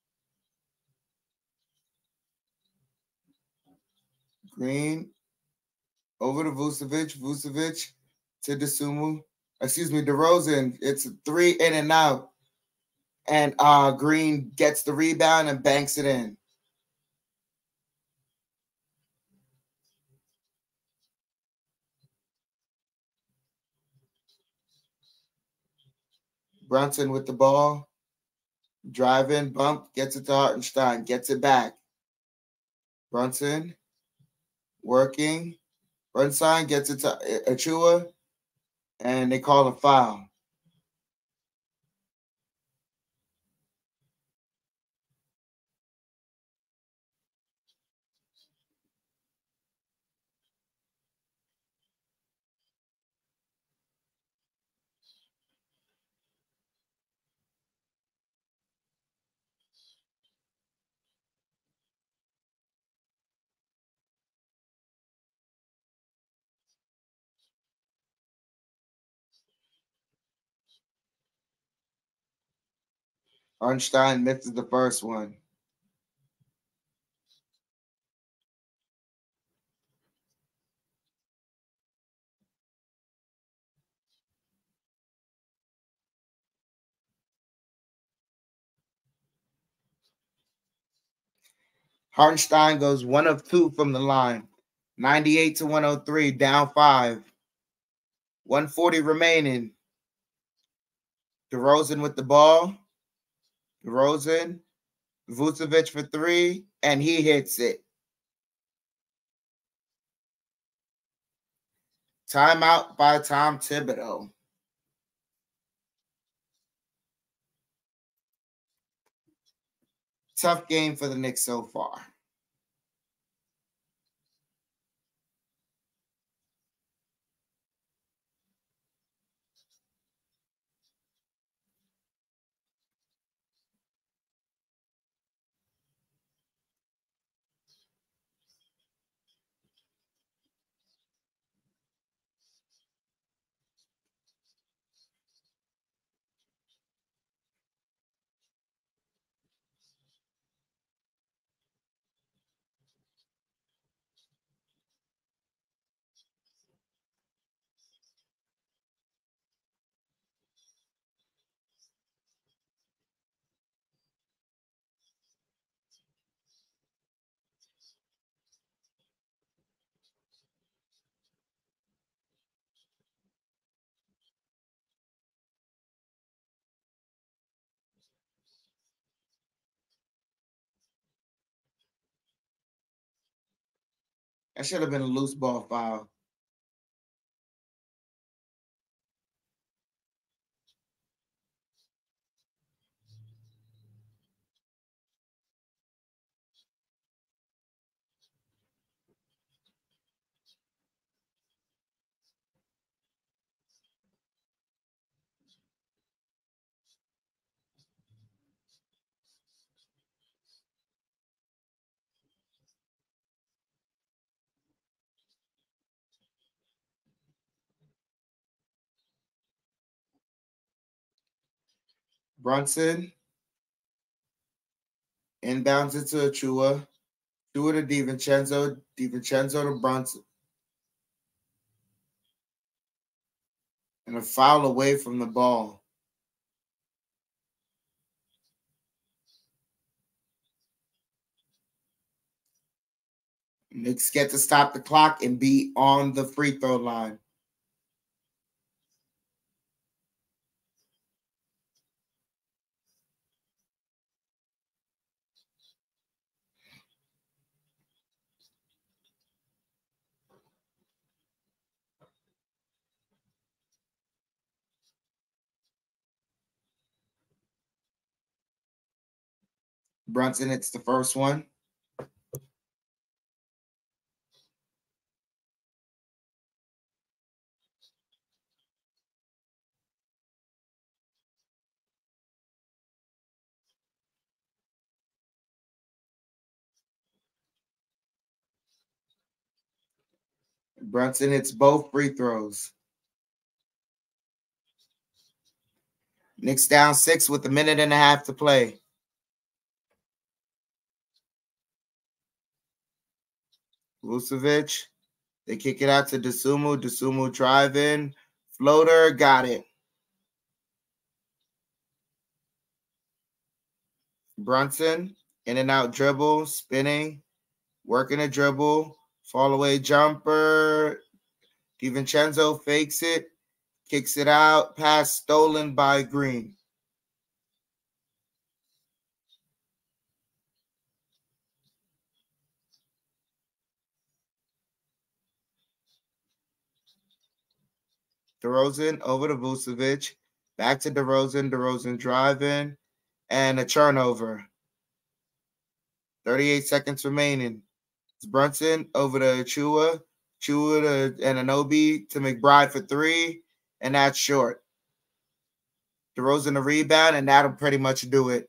Green over to Vucevic. Vucevic to Dosunmu. DeRozan. It's a three in and out. And Green gets the rebound and banks it in. Brunson with the ball. Driving, bump, gets it to Hartenstein, gets it back. Brunson working. Brunson gets it to Achua, and they call a foul. Hartenstein misses the first one. Hartenstein goes 1 of 2 from the line. 98 to 103, down 5. 140 remaining. DeRozan with the ball. DeRozan, Vucevic for 3, and he hits it. Timeout by Tom Thibodeau. Tough game for the Knicks so far. That should have been a loose ball foul. Brunson inbounds it to Achiuwa. Achiuwa to DiVincenzo. DiVincenzo to Brunson. And a foul away from the ball. Knicks get to stop the clock and be on the free throw line. Brunson hits the first one. Brunson hits both free throws. Knicks down 6 with a minute and a half to play. Vucevic, they kick it out to Dosunmu. Dosunmu drive in. Floater, got it. Brunson, in and out dribble, spinning, working a dribble, fall away jumper. DiVincenzo fakes it, kicks it out, pass stolen by Green. DeRozan over to Vucevic, back to DeRozan. DeRozan driving, and a turnover. 38 seconds remaining. It's Brunson over to Achiuwa. Achiuwa to Anunoby to McBride for 3, and that's short. DeRozan a rebound, and that'll pretty much do it.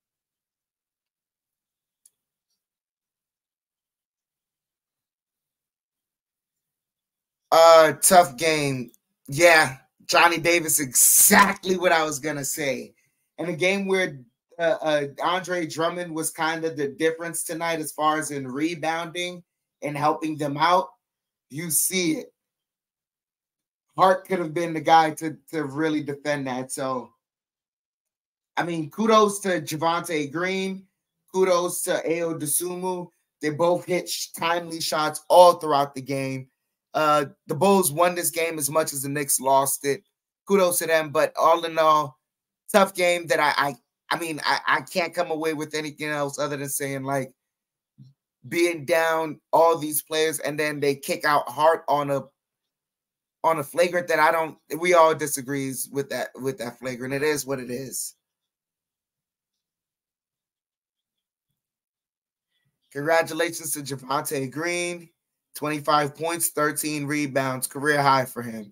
Tough game. Yeah, Johnny Davis, exactly what I was going to say. In a game where Andre Drummond was kind of the difference tonight as far as in rebounding and helping them out, you see it. Hart could have been the guy to really defend that. So, I mean, kudos to Javonte Green. Kudos to Ayo Dosunmu. They both hit timely shots all throughout the game. The Bulls won this game as much as the Knicks lost it. Kudos to them. But all in all, tough game that I mean, I can't come away with anything else other than saying, like, being down all these players and then they kick out Hart on a flagrant that we all disagrees with that flagrant. It is what it is. Congratulations to Javonte Green. 25 points, 13 rebounds, career high for him.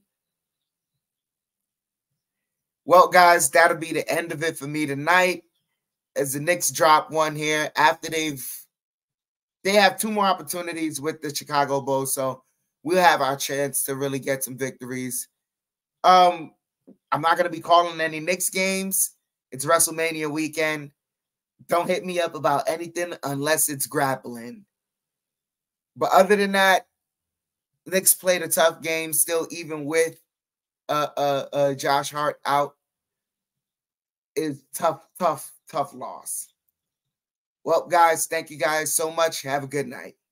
Well, guys, that'll be the end of it for me tonight. As the Knicks drop one here after they have 2 more opportunities with the Chicago Bulls, so we'll have our chance to really get some victories. I'm not going to be calling any Knicks games. It's WrestleMania weekend. Don't hit me up about anything unless it's grappling. But other than that, Knicks played a tough game still, even with Josh Hart out. Is tough loss. Well, guys, thank you guys so much. Have a good night.